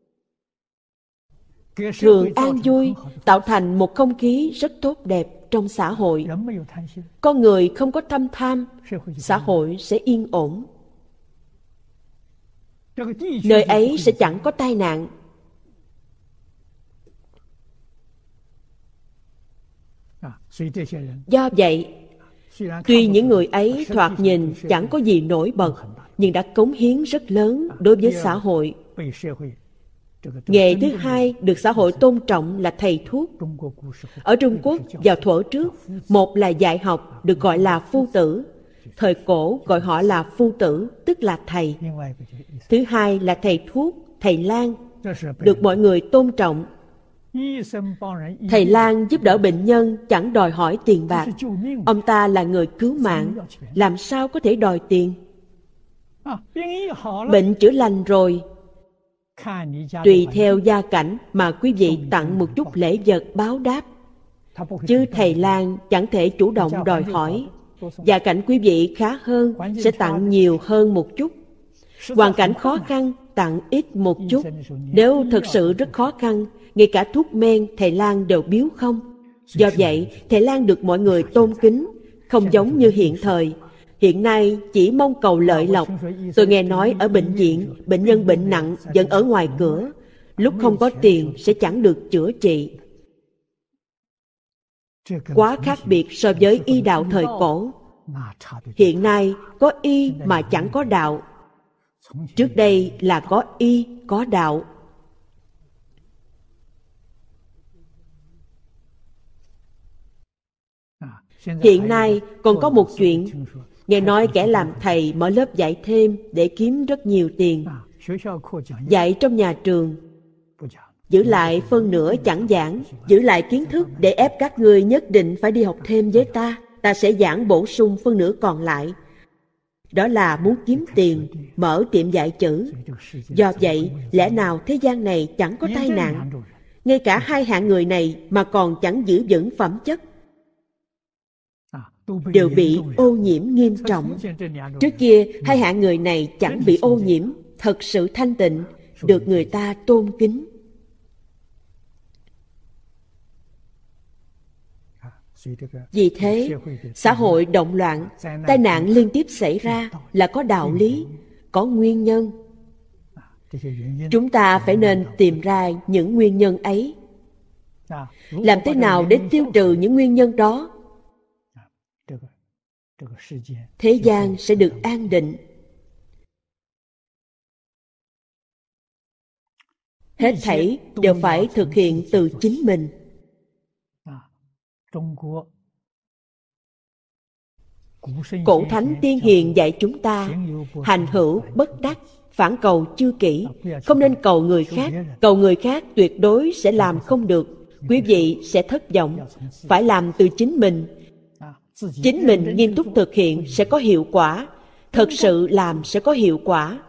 Speaker 2: thường an vui, tạo thành một không khí rất tốt đẹp trong xã hội. Con người không có tham tham, xã hội sẽ yên ổn. Nơi ấy sẽ chẳng có tai nạn. Do vậy, tuy những người ấy thoạt nhìn chẳng có gì nổi bật, nhưng đã cống hiến rất lớn đối với xã hội. Nghề thứ hai được xã hội tôn trọng là thầy thuốc. Ở Trung Quốc, vào thuở trước, một là dạy học, được gọi là phu tử. Thời cổ gọi họ là phu tử, tức là thầy. Thứ hai là thầy thuốc, thầy lang, được mọi người tôn trọng. Thầy lang giúp đỡ bệnh nhân chẳng đòi hỏi tiền bạc. Ông ta là người cứu mạng, làm sao có thể đòi tiền? Bệnh chữa lành rồi, tùy theo gia cảnh mà quý vị tặng một chút lễ vật báo đáp. Chứ thầy lang chẳng thể chủ động đòi hỏi. Gia cảnh quý vị khá hơn, sẽ tặng nhiều hơn một chút. Hoàn cảnh khó khăn, tặng ít một chút. Nếu thật sự rất khó khăn, ngay cả thuốc men Thầy Lang đều biếu không. Do vậy, Thầy Lang được mọi người tôn kính, không giống như hiện thời. Hiện nay chỉ mong cầu lợi lộc. Tôi nghe nói ở bệnh viện, bệnh nhân bệnh nặng vẫn ở ngoài cửa. Lúc không có tiền sẽ chẳng được chữa trị. Quá khác biệt so với y đạo thời cổ. Hiện nay có y mà chẳng có đạo. Trước đây là có y, có đạo. Hiện nay còn có một chuyện. Nghe nói kẻ làm thầy mở lớp dạy thêm để kiếm rất nhiều tiền. Dạy trong nhà trường, giữ lại phân nửa chẳng giảng, giữ lại kiến thức để ép các ngươi nhất định phải đi học thêm với ta. Ta sẽ giảng bổ sung phân nửa còn lại. Đó là muốn kiếm tiền, mở tiệm dạy chữ. Do vậy, lẽ nào thế gian này chẳng có tai nạn? Ngay cả hai hạng người này mà còn chẳng giữ vững phẩm chất, đều bị ô nhiễm nghiêm trọng. Trước kia, hai hạng người này chẳng bị ô nhiễm, thật sự thanh tịnh, được người ta tôn kính. Vì thế, xã hội động loạn, tai nạn liên tiếp xảy ra là có đạo lý, có nguyên nhân. Chúng ta phải nên tìm ra những nguyên nhân ấy. Làm thế nào để tiêu trừ những nguyên nhân đó? Thế gian sẽ được an định. Hết thảy đều phải thực hiện từ chính mình. Cổ thánh tiên hiền dạy chúng ta hành hữu bất đắc, phản cầu chư kỷ. Không nên cầu người khác. Cầu người khác tuyệt đối sẽ làm không được. Quý vị sẽ thất vọng. Phải làm từ chính mình. Chính mình nghiêm túc thực hiện sẽ có hiệu quả. Thật sự làm sẽ có hiệu quả.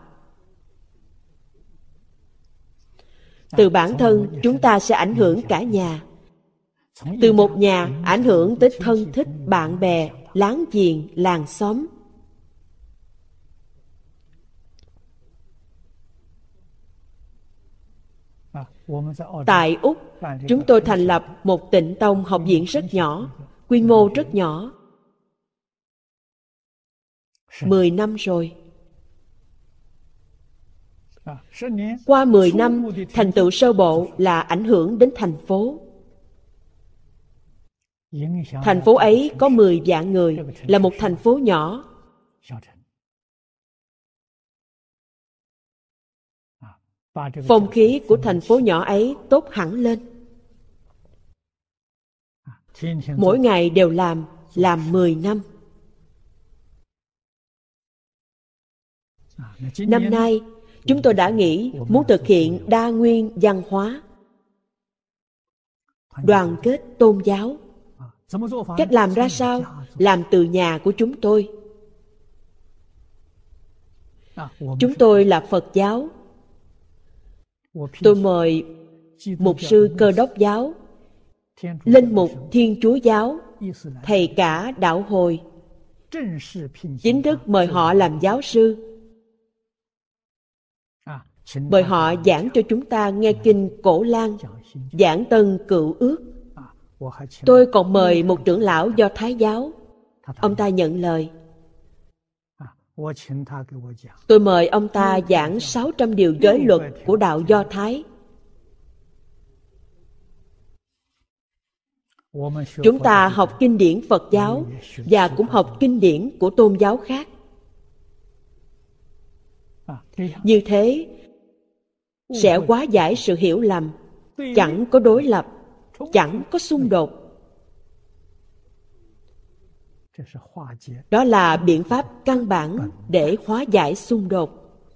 Speaker 2: Từ bản thân chúng ta sẽ ảnh hưởng cả nhà. Từ một nhà ảnh hưởng tới thân thích, bạn bè, láng giềng, làng xóm. Tại Úc, chúng tôi thành lập một Tịnh Tông học viện rất nhỏ, quy mô rất nhỏ. Mười năm rồi. Qua mười năm, thành tựu sơ bộ là ảnh hưởng đến thành phố. Thành phố ấy có mười vạn người, là một thành phố nhỏ. Phong khí của thành phố nhỏ ấy tốt hẳn lên. Mỗi ngày đều làm, làm mười năm. Năm nay, chúng tôi đã nghĩ muốn thực hiện đa nguyên văn hóa, đoàn kết tôn giáo. Cách làm ra sao? Làm từ nhà của chúng tôi. Chúng tôi là Phật giáo. Tôi mời mục sư Cơ Đốc giáo, linh mục Thiên Chúa giáo, thầy cả đạo Hồi. Chính thức mời họ làm giáo sư. Mời họ giảng cho chúng ta nghe kinh Cổ Lan, giảng Tân Cựu Ước. Tôi còn mời một trưởng lão Do Thái giáo. Ông ta nhận lời. Tôi mời ông ta giảng sáu trăm điều giới luật của đạo Do Thái. Chúng ta học kinh điển Phật giáo và cũng học kinh điển của tôn giáo khác. Như thế sẽ hóa giải sự hiểu lầm, chẳng có đối lập, chẳng có xung đột. Đó là biện pháp căn bản để hóa giải xung đột.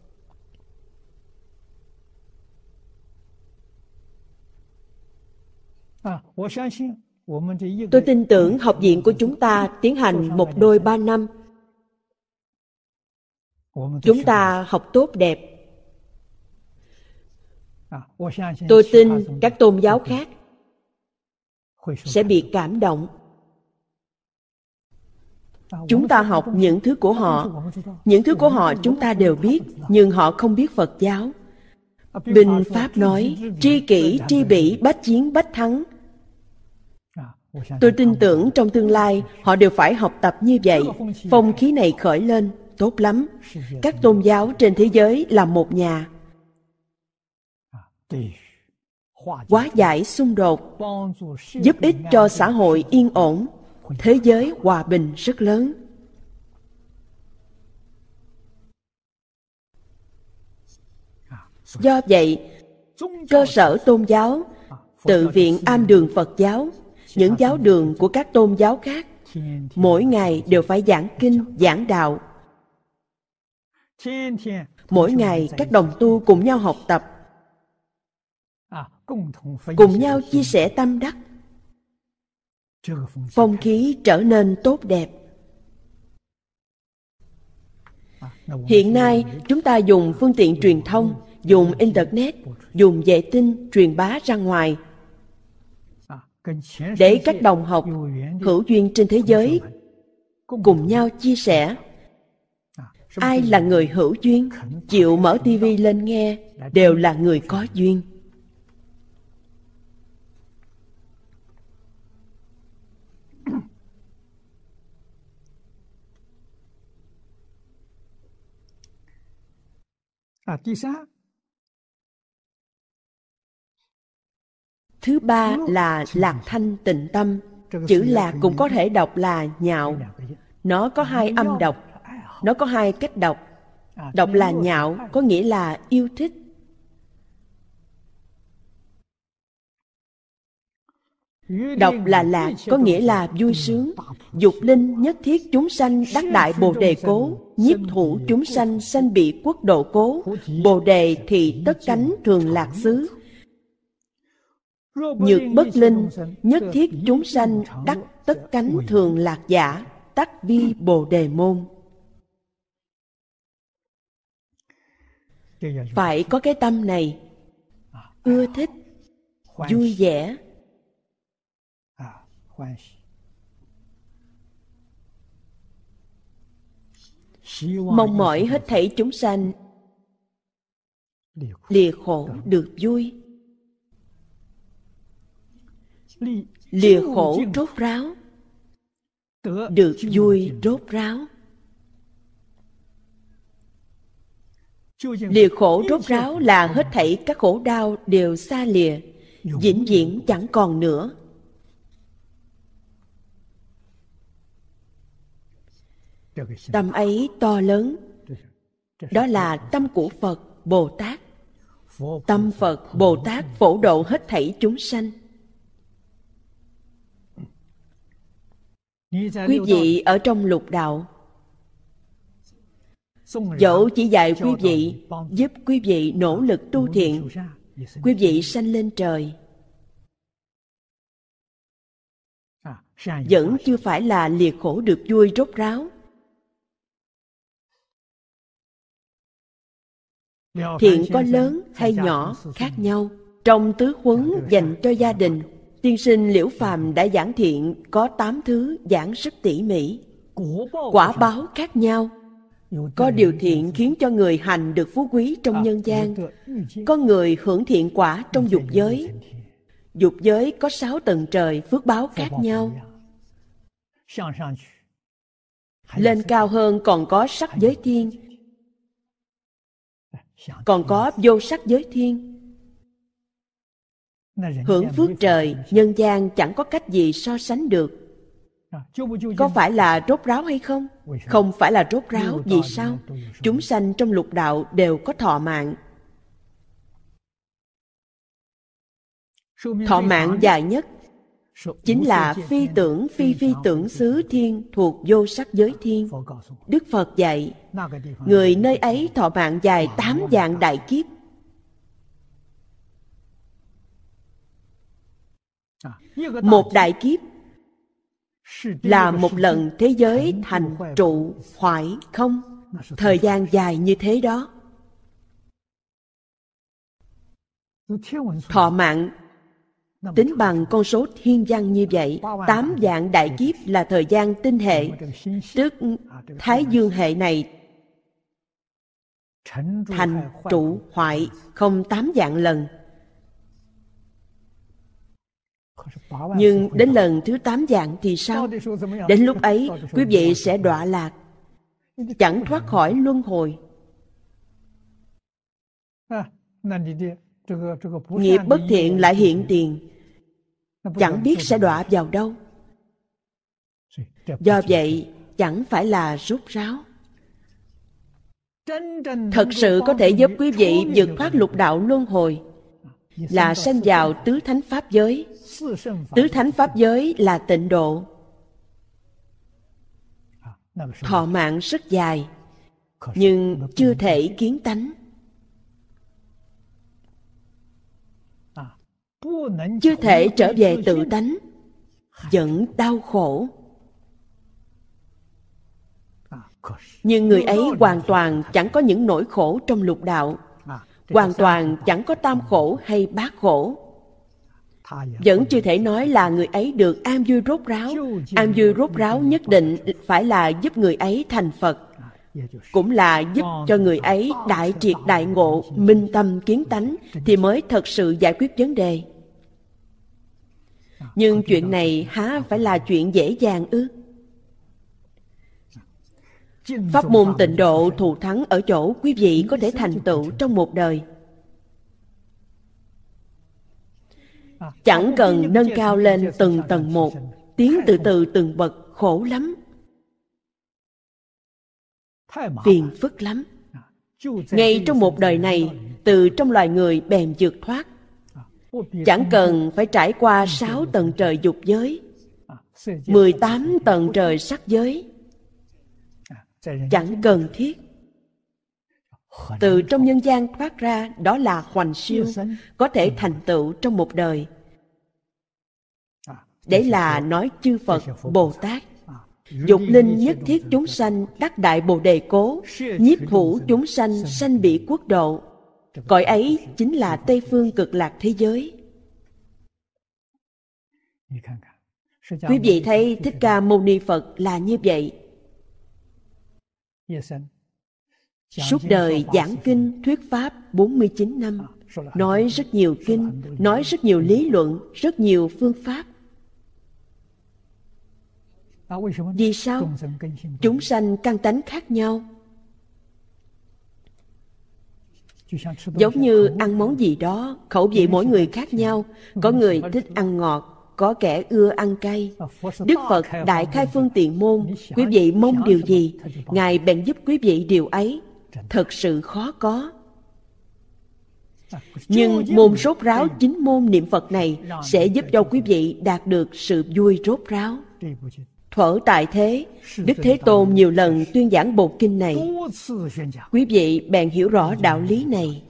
Speaker 2: Tôi tin tưởng học viện của chúng ta tiến hành một đôi ba năm. Chúng ta học tốt đẹp. Tôi tin các tôn giáo khác sẽ bị cảm động. Chúng ta học những thứ của họ. Những thứ của họ chúng ta đều biết, nhưng họ không biết Phật giáo. Binh Pháp nói, tri kỷ, tri bỉ, bách chiến, bách thắng. Tôi tin tưởng trong tương lai họ đều phải học tập như vậy. Phong khí này khởi lên, tốt lắm. Các tôn giáo trên thế giới là một nhà. Hóa giải xung đột, giúp ích cho xã hội yên ổn, thế giới hòa bình rất lớn. Do vậy, cơ sở tôn giáo, tự viện am đường Phật giáo, những giáo đường của các tôn giáo khác, mỗi ngày đều phải giảng kinh, giảng đạo. Mỗi ngày các đồng tu cùng nhau học tập, cùng nhau chia sẻ tâm đắc, phong khí trở nên tốt đẹp. Hiện nay chúng ta dùng phương tiện truyền thông, dùng Internet, dùng vệ tinh truyền bá ra ngoài, để các đồng học hữu duyên trên thế giới cùng nhau chia sẻ. Ai là người hữu duyên, chịu mở tivi lên nghe, đều là người có duyên. Thứ ba là lạc thanh tịnh tâm. Chữ lạc cũng có thể đọc là nhạo. Nó có hai âm đọc. Nó có hai cách đọc. Đọc là nhạo có nghĩa là yêu thích. Đọc là lạc có nghĩa là vui sướng. Dục linh nhất thiết chúng sanh đắc đại bồ đề cố. Nhiếp thủ chúng sanh sanh bị quốc độ cố. Bồ đề thì tất cánh thường lạc xứ. Nhược bất linh nhất thiết chúng sanh đắc tất cánh thường lạc giả. Tắc vi bồ đề môn. Phải có cái tâm này, ưa thích, vui vẻ, mong mỏi hết thảy chúng sanh lìa khổ được vui, lìa khổ rốt ráo được vui rốt ráo. Lìa khổ rốt ráo là hết thảy các khổ đau đều xa lìa, vĩnh viễn chẳng còn nữa. Tâm ấy to lớn, đó là tâm của Phật Bồ Tát. Tâm Phật Bồ Tát phổ độ hết thảy chúng sanh. Quý vị ở trong lục đạo, dẫu chỉ dạy quý vị, giúp quý vị nỗ lực tu thiện, quý vị sanh lên trời, vẫn chưa phải là lìa khổ được vui rốt ráo. Thiện có lớn hay nhỏ khác nhau. Trong tứ huấn dành cho gia đình, tiên sinh Liễu Phàm đã giảng thiện có tám thứ, giảng rất tỉ mỉ. Quả báo khác nhau. Có điều thiện khiến cho người hành được phú quý trong nhân gian. Có người hưởng thiện quả trong dục giới. Dục giới có sáu tầng trời, phước báo khác nhau. Lên cao hơn còn có sắc giới thiên, còn có vô sắc giới thiên. Hưởng phước trời, nhân gian chẳng có cách gì so sánh được. Có phải là rốt ráo hay không? Không phải là rốt ráo. Vì sao? Chúng sanh trong lục đạo đều có thọ mạng. Thọ mạng dài nhất chính là phi tưởng phi phi tưởng xứ thiên thuộc vô sắc giới thiên. Đức Phật dạy, người nơi ấy thọ mạng dài tám vạn đại kiếp. Một đại kiếp là một lần thế giới thành trụ hoại không. Thời gian dài như thế đó. Thọ mạng Tính bằng con số thiên văn như vậy, tám vạn đại kiếp là thời gian tinh hệ, tức Thái Dương hệ này thành trụ hoại không tám vạn lần. Nhưng đến lần thứ tám vạn thì sao? Đến lúc ấy, quý vị sẽ đọa lạc, chẳng thoát khỏi luân hồi. Nghiệp bất thiện lại hiện tiền, chẳng biết sẽ đọa vào đâu. Do vậy, chẳng phải là rốt ráo. Thật sự có thể giúp quý vị vượt thoát lục đạo luân hồi là sanh vào tứ thánh pháp giới. Tứ thánh pháp giới là tịnh độ, thọ mạng rất dài, nhưng chưa thể kiến tánh, chưa thể trở về tự tánh, vẫn đau khổ. Nhưng người ấy hoàn toàn chẳng có những nỗi khổ trong lục đạo, hoàn toàn chẳng có tam khổ hay bát khổ. Vẫn chưa thể nói là người ấy được an vui rốt ráo. An vui rốt ráo nhất định phải là giúp người ấy thành Phật, cũng là giúp cho người ấy đại triệt đại ngộ, minh tâm kiến tánh, thì mới thật sự giải quyết vấn đề. Nhưng chuyện này há phải là chuyện dễ dàng ư? Pháp môn tịnh độ thù thắng ở chỗ quý vị có thể thành tựu trong một đời. Chẳng cần nâng cao lên từng tầng một, tiến từ từ từng bậc, khổ lắm, phiền phức lắm. Ngay trong một đời này, từ trong loài người bèn vượt thoát. Chẳng cần phải trải qua sáu tầng trời dục giới, mười tám tầng trời sắc giới. Chẳng cần thiết. Từ trong nhân gian thoát ra, đó là hoành siêu, có thể thành tựu trong một đời. Đấy là nói chư Phật, Bồ Tát. Dục linh nhất thiết chúng sanh đắc đại bồ đề cố, nhiếp thủ chúng sanh sanh bị quốc độ. Cõi ấy chính là Tây phương cực lạc thế giới. Quý vị thấy Thích Ca Mâu Ni Phật là như vậy. Suốt đời giảng kinh thuyết pháp bốn mươi chín năm, nói rất nhiều kinh, nói rất nhiều lý luận, rất nhiều phương pháp. Vì sao? Chúng sanh căn tánh khác nhau. Giống như ăn món gì đó, khẩu vị mỗi người khác nhau. Có người thích ăn ngọt, có kẻ ưa ăn cay. Đức Phật Đại Khai Phương Tiện Môn, quý vị mong điều gì, Ngài bèn giúp quý vị điều ấy. Thật sự khó có. Nhưng môn rốt ráo chính môn niệm Phật này sẽ giúp cho quý vị đạt được sự vui rốt ráo. Thuở tại thế, Đức Thế Tôn nhiều lần tuyên giảng bộ kinh này. Quý vị bèn hiểu rõ đạo lý này.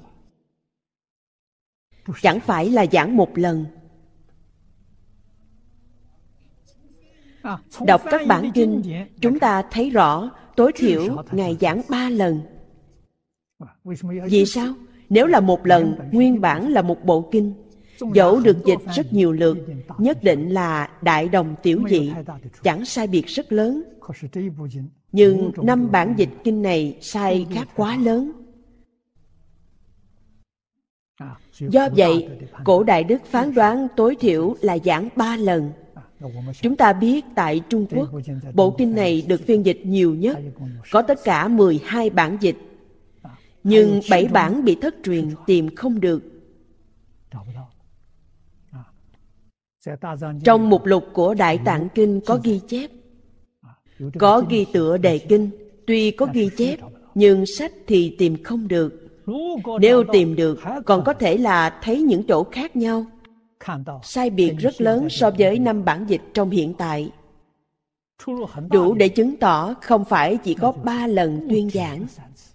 Speaker 2: Chẳng phải là giảng một lần. Đọc các bản kinh, chúng ta thấy rõ tối thiểu Ngài giảng ba lần. Vì sao? Nếu là một lần, nguyên bản là một bộ kinh, dẫu được dịch rất nhiều lượt, nhất định là đại đồng tiểu dị, chẳng sai biệt rất lớn. Nhưng năm bản dịch kinh này sai khác quá lớn. Do vậy, cổ đại đức phán đoán tối thiểu là giảng ba lần. Chúng ta biết tại Trung Quốc, bộ kinh này được phiên dịch nhiều nhất, có tất cả mười hai bản dịch. Nhưng bảy bản bị thất truyền, tìm không được. Trong mục lục của Đại Tạng Kinh có ghi chép, có ghi tựa đề kinh, tuy có ghi chép, nhưng sách thì tìm không được. Nếu tìm được, còn có thể là thấy những chỗ khác nhau, sai biệt rất lớn so với năm bản dịch trong hiện tại. Đủ để chứng tỏ không phải chỉ có ba lần tuyên giảng.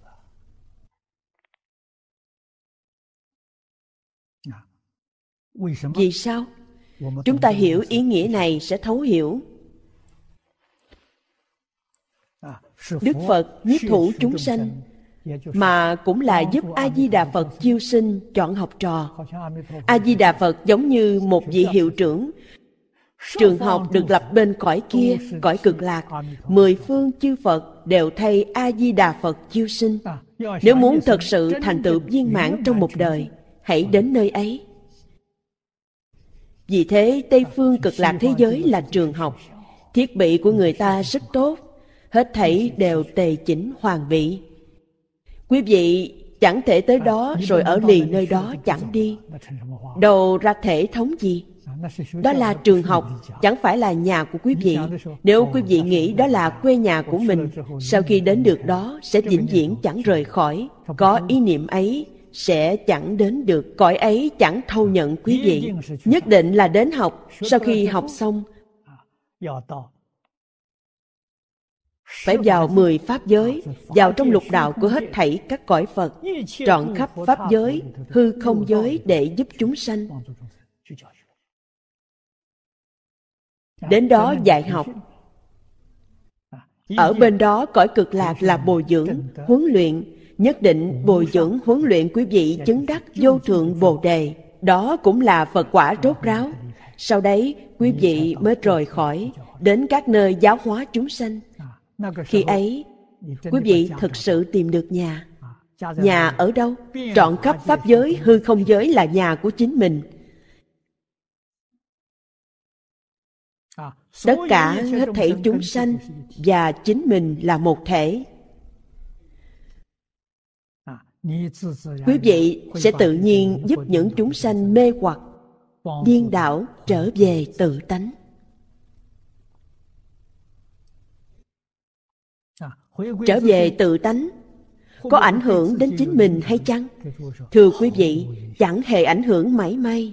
Speaker 2: Vì sao? Chúng ta hiểu ý nghĩa này sẽ thấu hiểu. Đức Phật nhiếp thủ chúng sanh mà cũng là giúp A-di-đà Phật chiêu sinh chọn học trò. A-di-đà Phật giống như một vị hiệu trưởng. Trường học được lập bên cõi kia, cõi cực lạc. Mười phương chư Phật đều thay A-di-đà Phật chiêu sinh. Nếu muốn thật sự thành tựu viên mãn trong một đời, hãy đến nơi ấy. Vì thế, Tây phương cực lạc thế giới là trường học. Thiết bị của người ta rất tốt, hết thảy đều tề chỉnh hoàn bị. Quý vị chẳng thể tới đó rồi ở lì nơi đó chẳng đi. Đâu ra thể thống gì? Đó là trường học, chẳng phải là nhà của quý vị. Nếu quý vị nghĩ đó là quê nhà của mình, sau khi đến được đó sẽ vĩnh viễn chẳng rời khỏi. Có ý niệm ấy sẽ chẳng đến được. Cõi ấy chẳng thâu nhận quý vị. Nhất định là đến học. Sau khi học xong, phải vào mười pháp giới, vào trong lục đạo của hết thảy các cõi Phật, trọn khắp pháp giới, hư không giới để giúp chúng sanh. Đến đó dạy học. Ở bên đó cõi cực lạc là bồi dưỡng, huấn luyện. Nhất định bồi dưỡng, huấn luyện quý vị chứng đắc vô thượng Bồ Đề. Đó cũng là Phật quả rốt ráo. Sau đấy quý vị mới rời khỏi, đến các nơi giáo hóa chúng sanh. Khi ấy, quý vị thực sự tìm được nhà. Nhà ở đâu? Trọn khắp pháp giới, hư không giới là nhà của chính mình. Tất cả hết thảy chúng sanh và chính mình là một thể. Quý vị sẽ tự nhiên giúp những chúng sanh mê hoặc, điên đảo trở về tự tánh. Trở về tự tánh có ảnh hưởng đến chính mình hay chăng? Thưa quý vị, chẳng hề ảnh hưởng mảy may.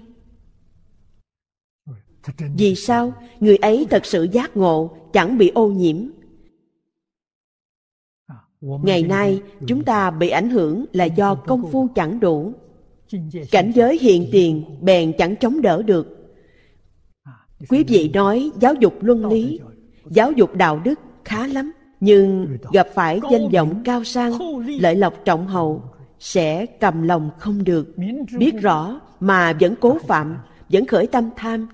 Speaker 2: Vì sao? Người ấy thật sự giác ngộ, chẳng bị ô nhiễm. Ngày nay, chúng ta bị ảnh hưởng là do công phu chẳng đủ. Cảnh giới hiện tiền bèn chẳng chống đỡ được. Quý vị nói giáo dục luân lý, giáo dục đạo đức khá lắm, nhưng gặp phải danh vọng cao sang, lợi lộc trọng hậu, sẽ cầm lòng không được. Biết rõ mà vẫn cố phạm, vẫn khởi tâm tham,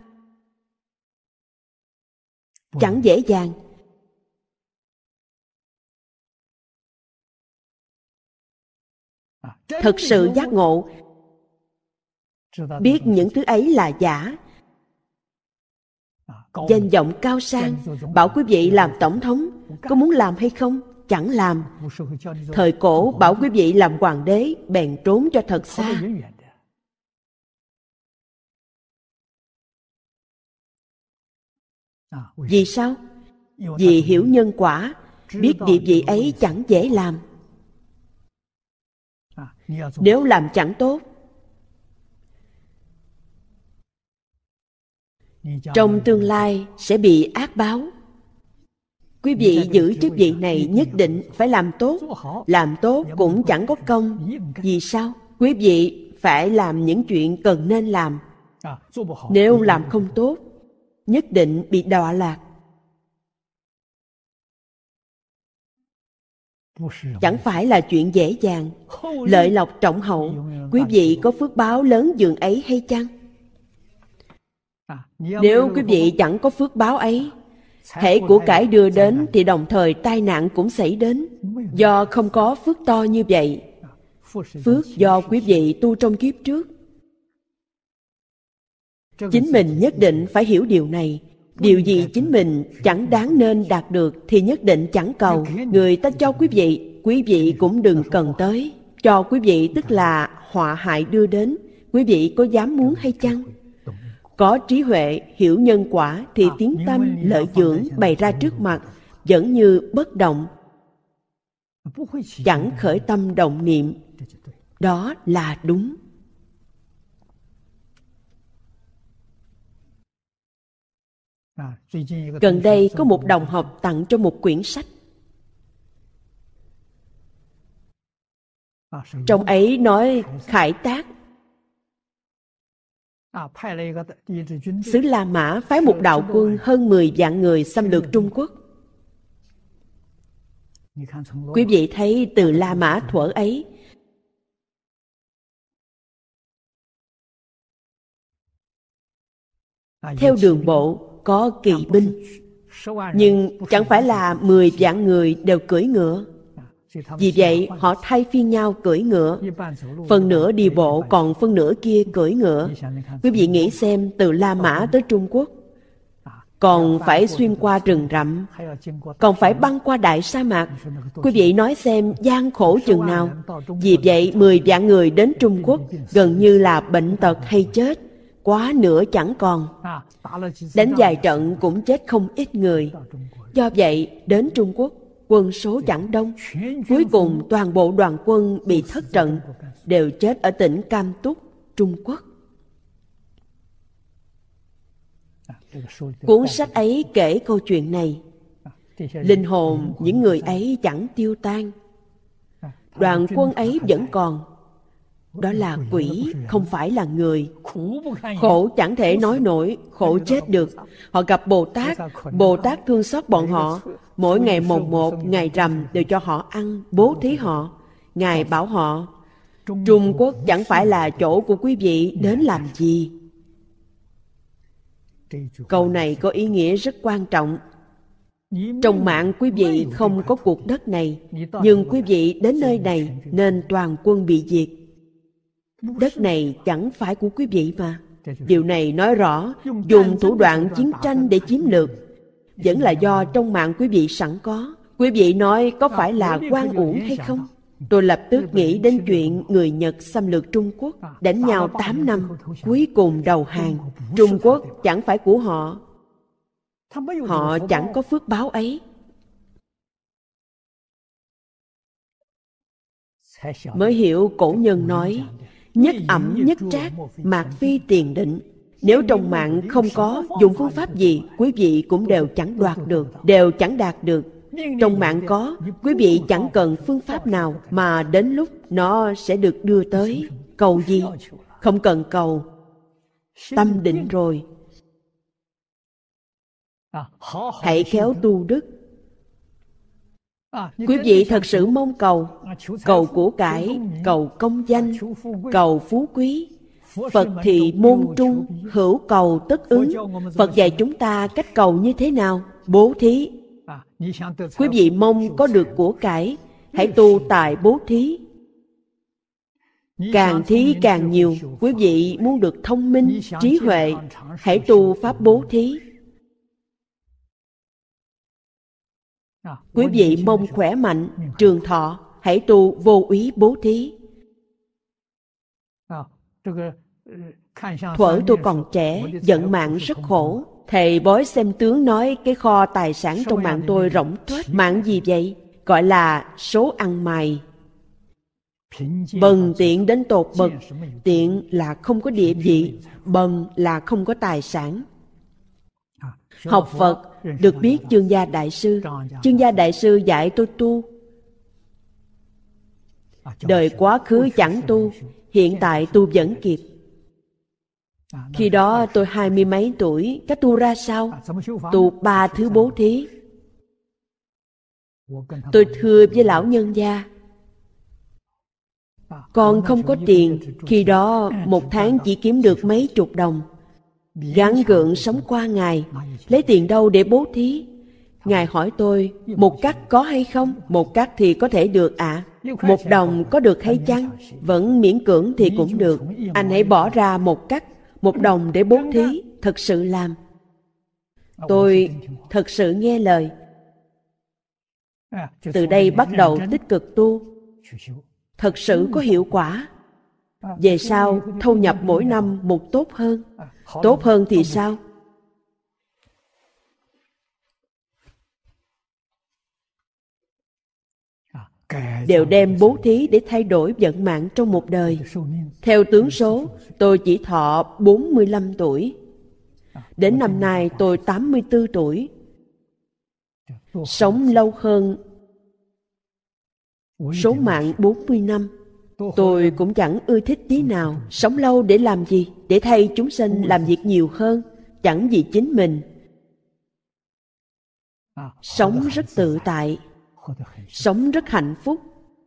Speaker 2: chẳng dễ dàng. Thật sự giác ngộ, biết những thứ ấy là giả. Danh vọng cao sang, bảo quý vị làm tổng thống, có muốn làm hay không? Chẳng làm. Thời cổ bảo quý vị làm hoàng đế, bèn trốn cho thật xa. Vì sao? Vì hiểu nhân quả, biết địa vị ấy chẳng dễ làm. Nếu làm chẳng tốt, trong tương lai sẽ bị ác báo. Quý vị giữ chức vị này nhất định phải làm tốt. Làm tốt cũng chẳng có công. Vì sao? Quý vị phải làm những chuyện cần nên làm. Nếu làm không tốt, nhất định bị đọa lạc. Chẳng phải là chuyện dễ dàng. Lợi lộc trọng hậu, quý vị có phước báo lớn dường ấy hay chăng? Nếu quý vị chẳng có phước báo ấy, hễ của cải đưa đến thì đồng thời tai nạn cũng xảy đến. Do không có phước to như vậy. Phước do quý vị tu trong kiếp trước. Chính mình nhất định phải hiểu điều này. Điều gì chính mình chẳng đáng nên đạt được thì nhất định chẳng cầu. Người ta cho quý vị, quý vị cũng đừng cần tới. Cho quý vị tức là họa hại đưa đến. Quý vị có dám muốn hay chăng? Có trí huệ, hiểu nhân quả thì tiếng tâm, lợi dưỡng bày ra trước mặt, vẫn như bất động, chẳng khởi tâm động niệm. Đó là đúng. Gần đây có một đồng học tặng cho một quyển sách. Trong ấy nói Khải Tác, xứ La Mã phái một đạo quân hơn mười vạn người xâm lược Trung Quốc. Quý vị thấy từ La Mã thuở ấy, theo đường bộ có kỵ binh, nhưng chẳng phải là mười vạn người đều cưỡi ngựa. Vì vậy họ thay phiên nhau cưỡi ngựa, phần nửa đi bộ, còn phần nửa kia cưỡi ngựa. Quý vị nghĩ xem, từ La Mã tới Trung Quốc, còn phải xuyên qua rừng rậm, còn phải băng qua đại sa mạc. Quý vị nói xem gian khổ chừng nào. Vì vậy mười vạn người đến Trung Quốc gần như là bệnh tật hay chết, quá nửa chẳng còn. Đánh vài trận cũng chết không ít người. Do vậy đến Trung Quốc quân số chẳng đông. Cuối cùng toàn bộ đoàn quân bị thất trận, đều chết ở tỉnh Cam Túc, Trung Quốc. Cuốn sách ấy kể câu chuyện này. Linh hồn những người ấy chẳng tiêu tan. Đoàn quân ấy vẫn còn. Đó là quỷ, không phải là người. Khổ chẳng thể nói nổi, khổ chết được. Họ gặp Bồ Tát, Bồ Tát thương xót bọn họ. Mỗi ngày mồng một, ngày rằm đều cho họ ăn, bố thí họ. Ngài bảo họ, Trung Quốc chẳng phải là chỗ của quý vị đến làm gì. Câu này có ý nghĩa rất quan trọng. Trong mạng quý vị không có cuộc đất này, nhưng quý vị đến nơi này nên toàn quân bị diệt. Đất này chẳng phải của quý vị mà. Điều này nói rõ dùng thủ đoạn chiến tranh để chiếm lược vẫn là do trong mạng quý vị sẵn có. Quý vị nói có phải là oan uổng hay không? Tôi lập tức nghĩ đến chuyện người Nhật xâm lược Trung Quốc, đánh nhau tám năm, cuối cùng đầu hàng. Trung Quốc chẳng phải của họ. Họ chẳng có phước báo ấy. Mới hiểu cổ nhân nói, nhất ẩm nhất trác, mạt phi tiền định. Nếu trong mạng không có, dùng phương pháp gì, quý vị cũng đều chẳng đoạt được, đều chẳng đạt được. Trong mạng có, quý vị chẳng cần phương pháp nào, mà đến lúc nó sẽ được đưa tới. Cầu gì? Không cần cầu. Tâm định rồi. Hãy khéo tu đức. Quý vị thật sự mong cầu, cầu của cải, cầu công danh, cầu phú quý. Phật thì môn trung, hữu cầu tất ứng. Phật dạy chúng ta cách cầu như thế nào? Bố thí. Quý vị mong có được của cải, hãy tu tại bố thí. Càng thí càng nhiều. Quý vị muốn được thông minh, trí huệ, hãy tu pháp bố thí. Quý vị mong khỏe mạnh, trường thọ, hãy tu vô úy bố thí. Thuở tôi còn trẻ, vận mạng rất khổ. Thầy bói xem tướng nói cái kho tài sản trong mạng tôi rỗng tuếch. Mạng gì vậy? Gọi là số ăn mày. Bần tiện đến tột bậc. Tiện là không có địa vị, bần là không có tài sản. Học Phật được biết Chương Gia Đại Sư. Chương Gia Đại Sư dạy tôi tu. Đời quá khứ chẳng tu, hiện tại tu vẫn kịp. Khi đó tôi hai mươi mấy tuổi, cách tu ra sao? Tu ba thứ bố thí. Tôi thưa với lão nhân gia, con không có tiền. Khi đó một tháng chỉ kiếm được mấy chục đồng, gắng gượng sống qua ngày, lấy tiền đâu để bố thí? Ngài hỏi tôi, một cắt có hay không? Một cắt thì có thể được ạ. À? Một đồng có được hay chăng? Vẫn miễn cưỡng thì cũng được. Anh hãy bỏ ra một cắt, một đồng để bố thí, thật sự làm. Tôi thật sự nghe lời. Từ đây bắt đầu tích cực tu, thật sự có hiệu quả. Về sau thu nhập mỗi năm một tốt hơn. Tốt hơn thì sao? Đều đem bố thí để thay đổi vận mạng trong một đời. Theo tướng số, tôi chỉ thọ bốn mươi lăm tuổi. Đến năm nay tôi tám mươi tư tuổi. Sống lâu hơn số mạng bốn mươi năm. Tôi cũng chẳng ưa thích tí nào. Sống lâu để làm gì? Để thay chúng sinh làm việc nhiều hơn, chẳng vì chính mình. Sống rất tự tại. sống rất hạnh phúc.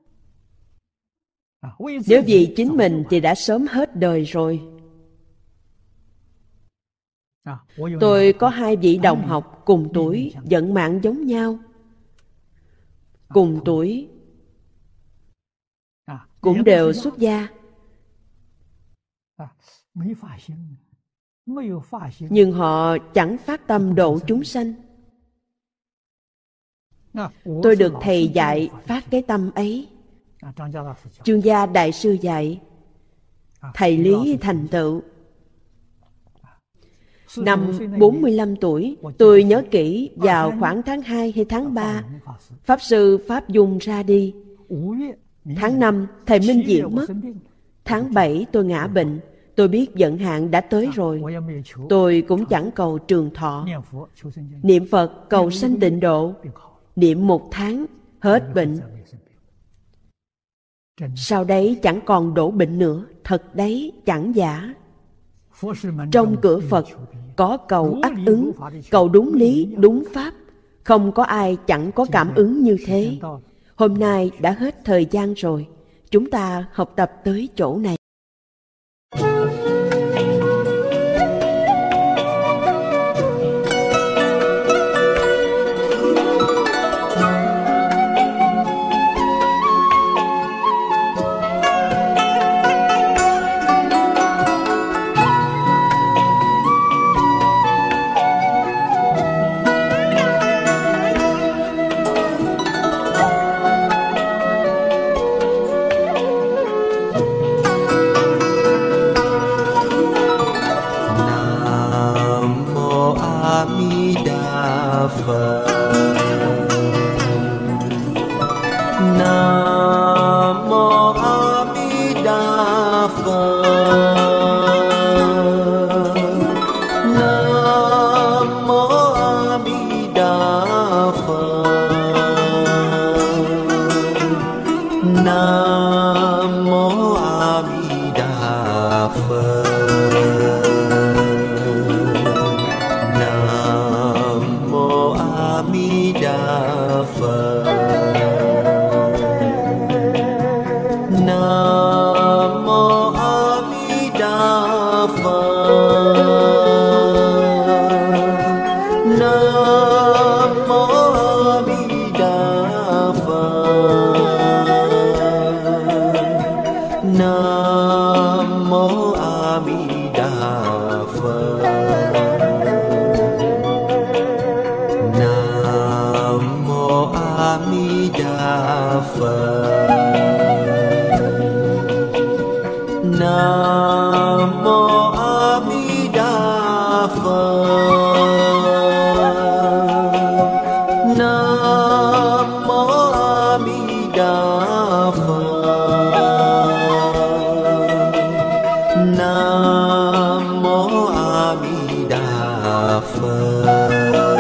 Speaker 2: Nếu vì chính mình thì đã sớm hết đời rồi. Tôi có hai vị đồng học cùng tuổi, vận mạng giống nhau. Cùng tuổi, cũng đều xuất gia. Nhưng họ chẳng phát tâm độ chúng sanh. Tôi được thầy dạy phát cái tâm ấy. Chương Gia Đại sư dạy, thầy lý thành tựu. Năm bốn mươi lăm tuổi, tôi nhớ kỹ vào khoảng tháng hai hay tháng ba, Pháp Sư Pháp Dung ra đi. Tháng năm, thầy Minh Diễn mất. Tháng bảy, tôi ngã bệnh. Tôi biết vận hạn đã tới rồi. Tôi cũng chẳng cầu trường thọ. Niệm Phật cầu sanh tịnh độ. Niệm một tháng, hết bệnh. Sau đấy chẳng còn đổ bệnh nữa. Thật đấy, chẳng giả. Trong cửa Phật có cầu ác ứng, cầu đúng lý, đúng pháp. Không có ai chẳng có cảm ứng như thế. Hôm nay đã hết thời gian rồi. Chúng ta học tập tới chỗ này.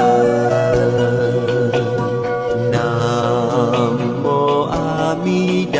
Speaker 3: Nam mô A Di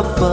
Speaker 3: Phật.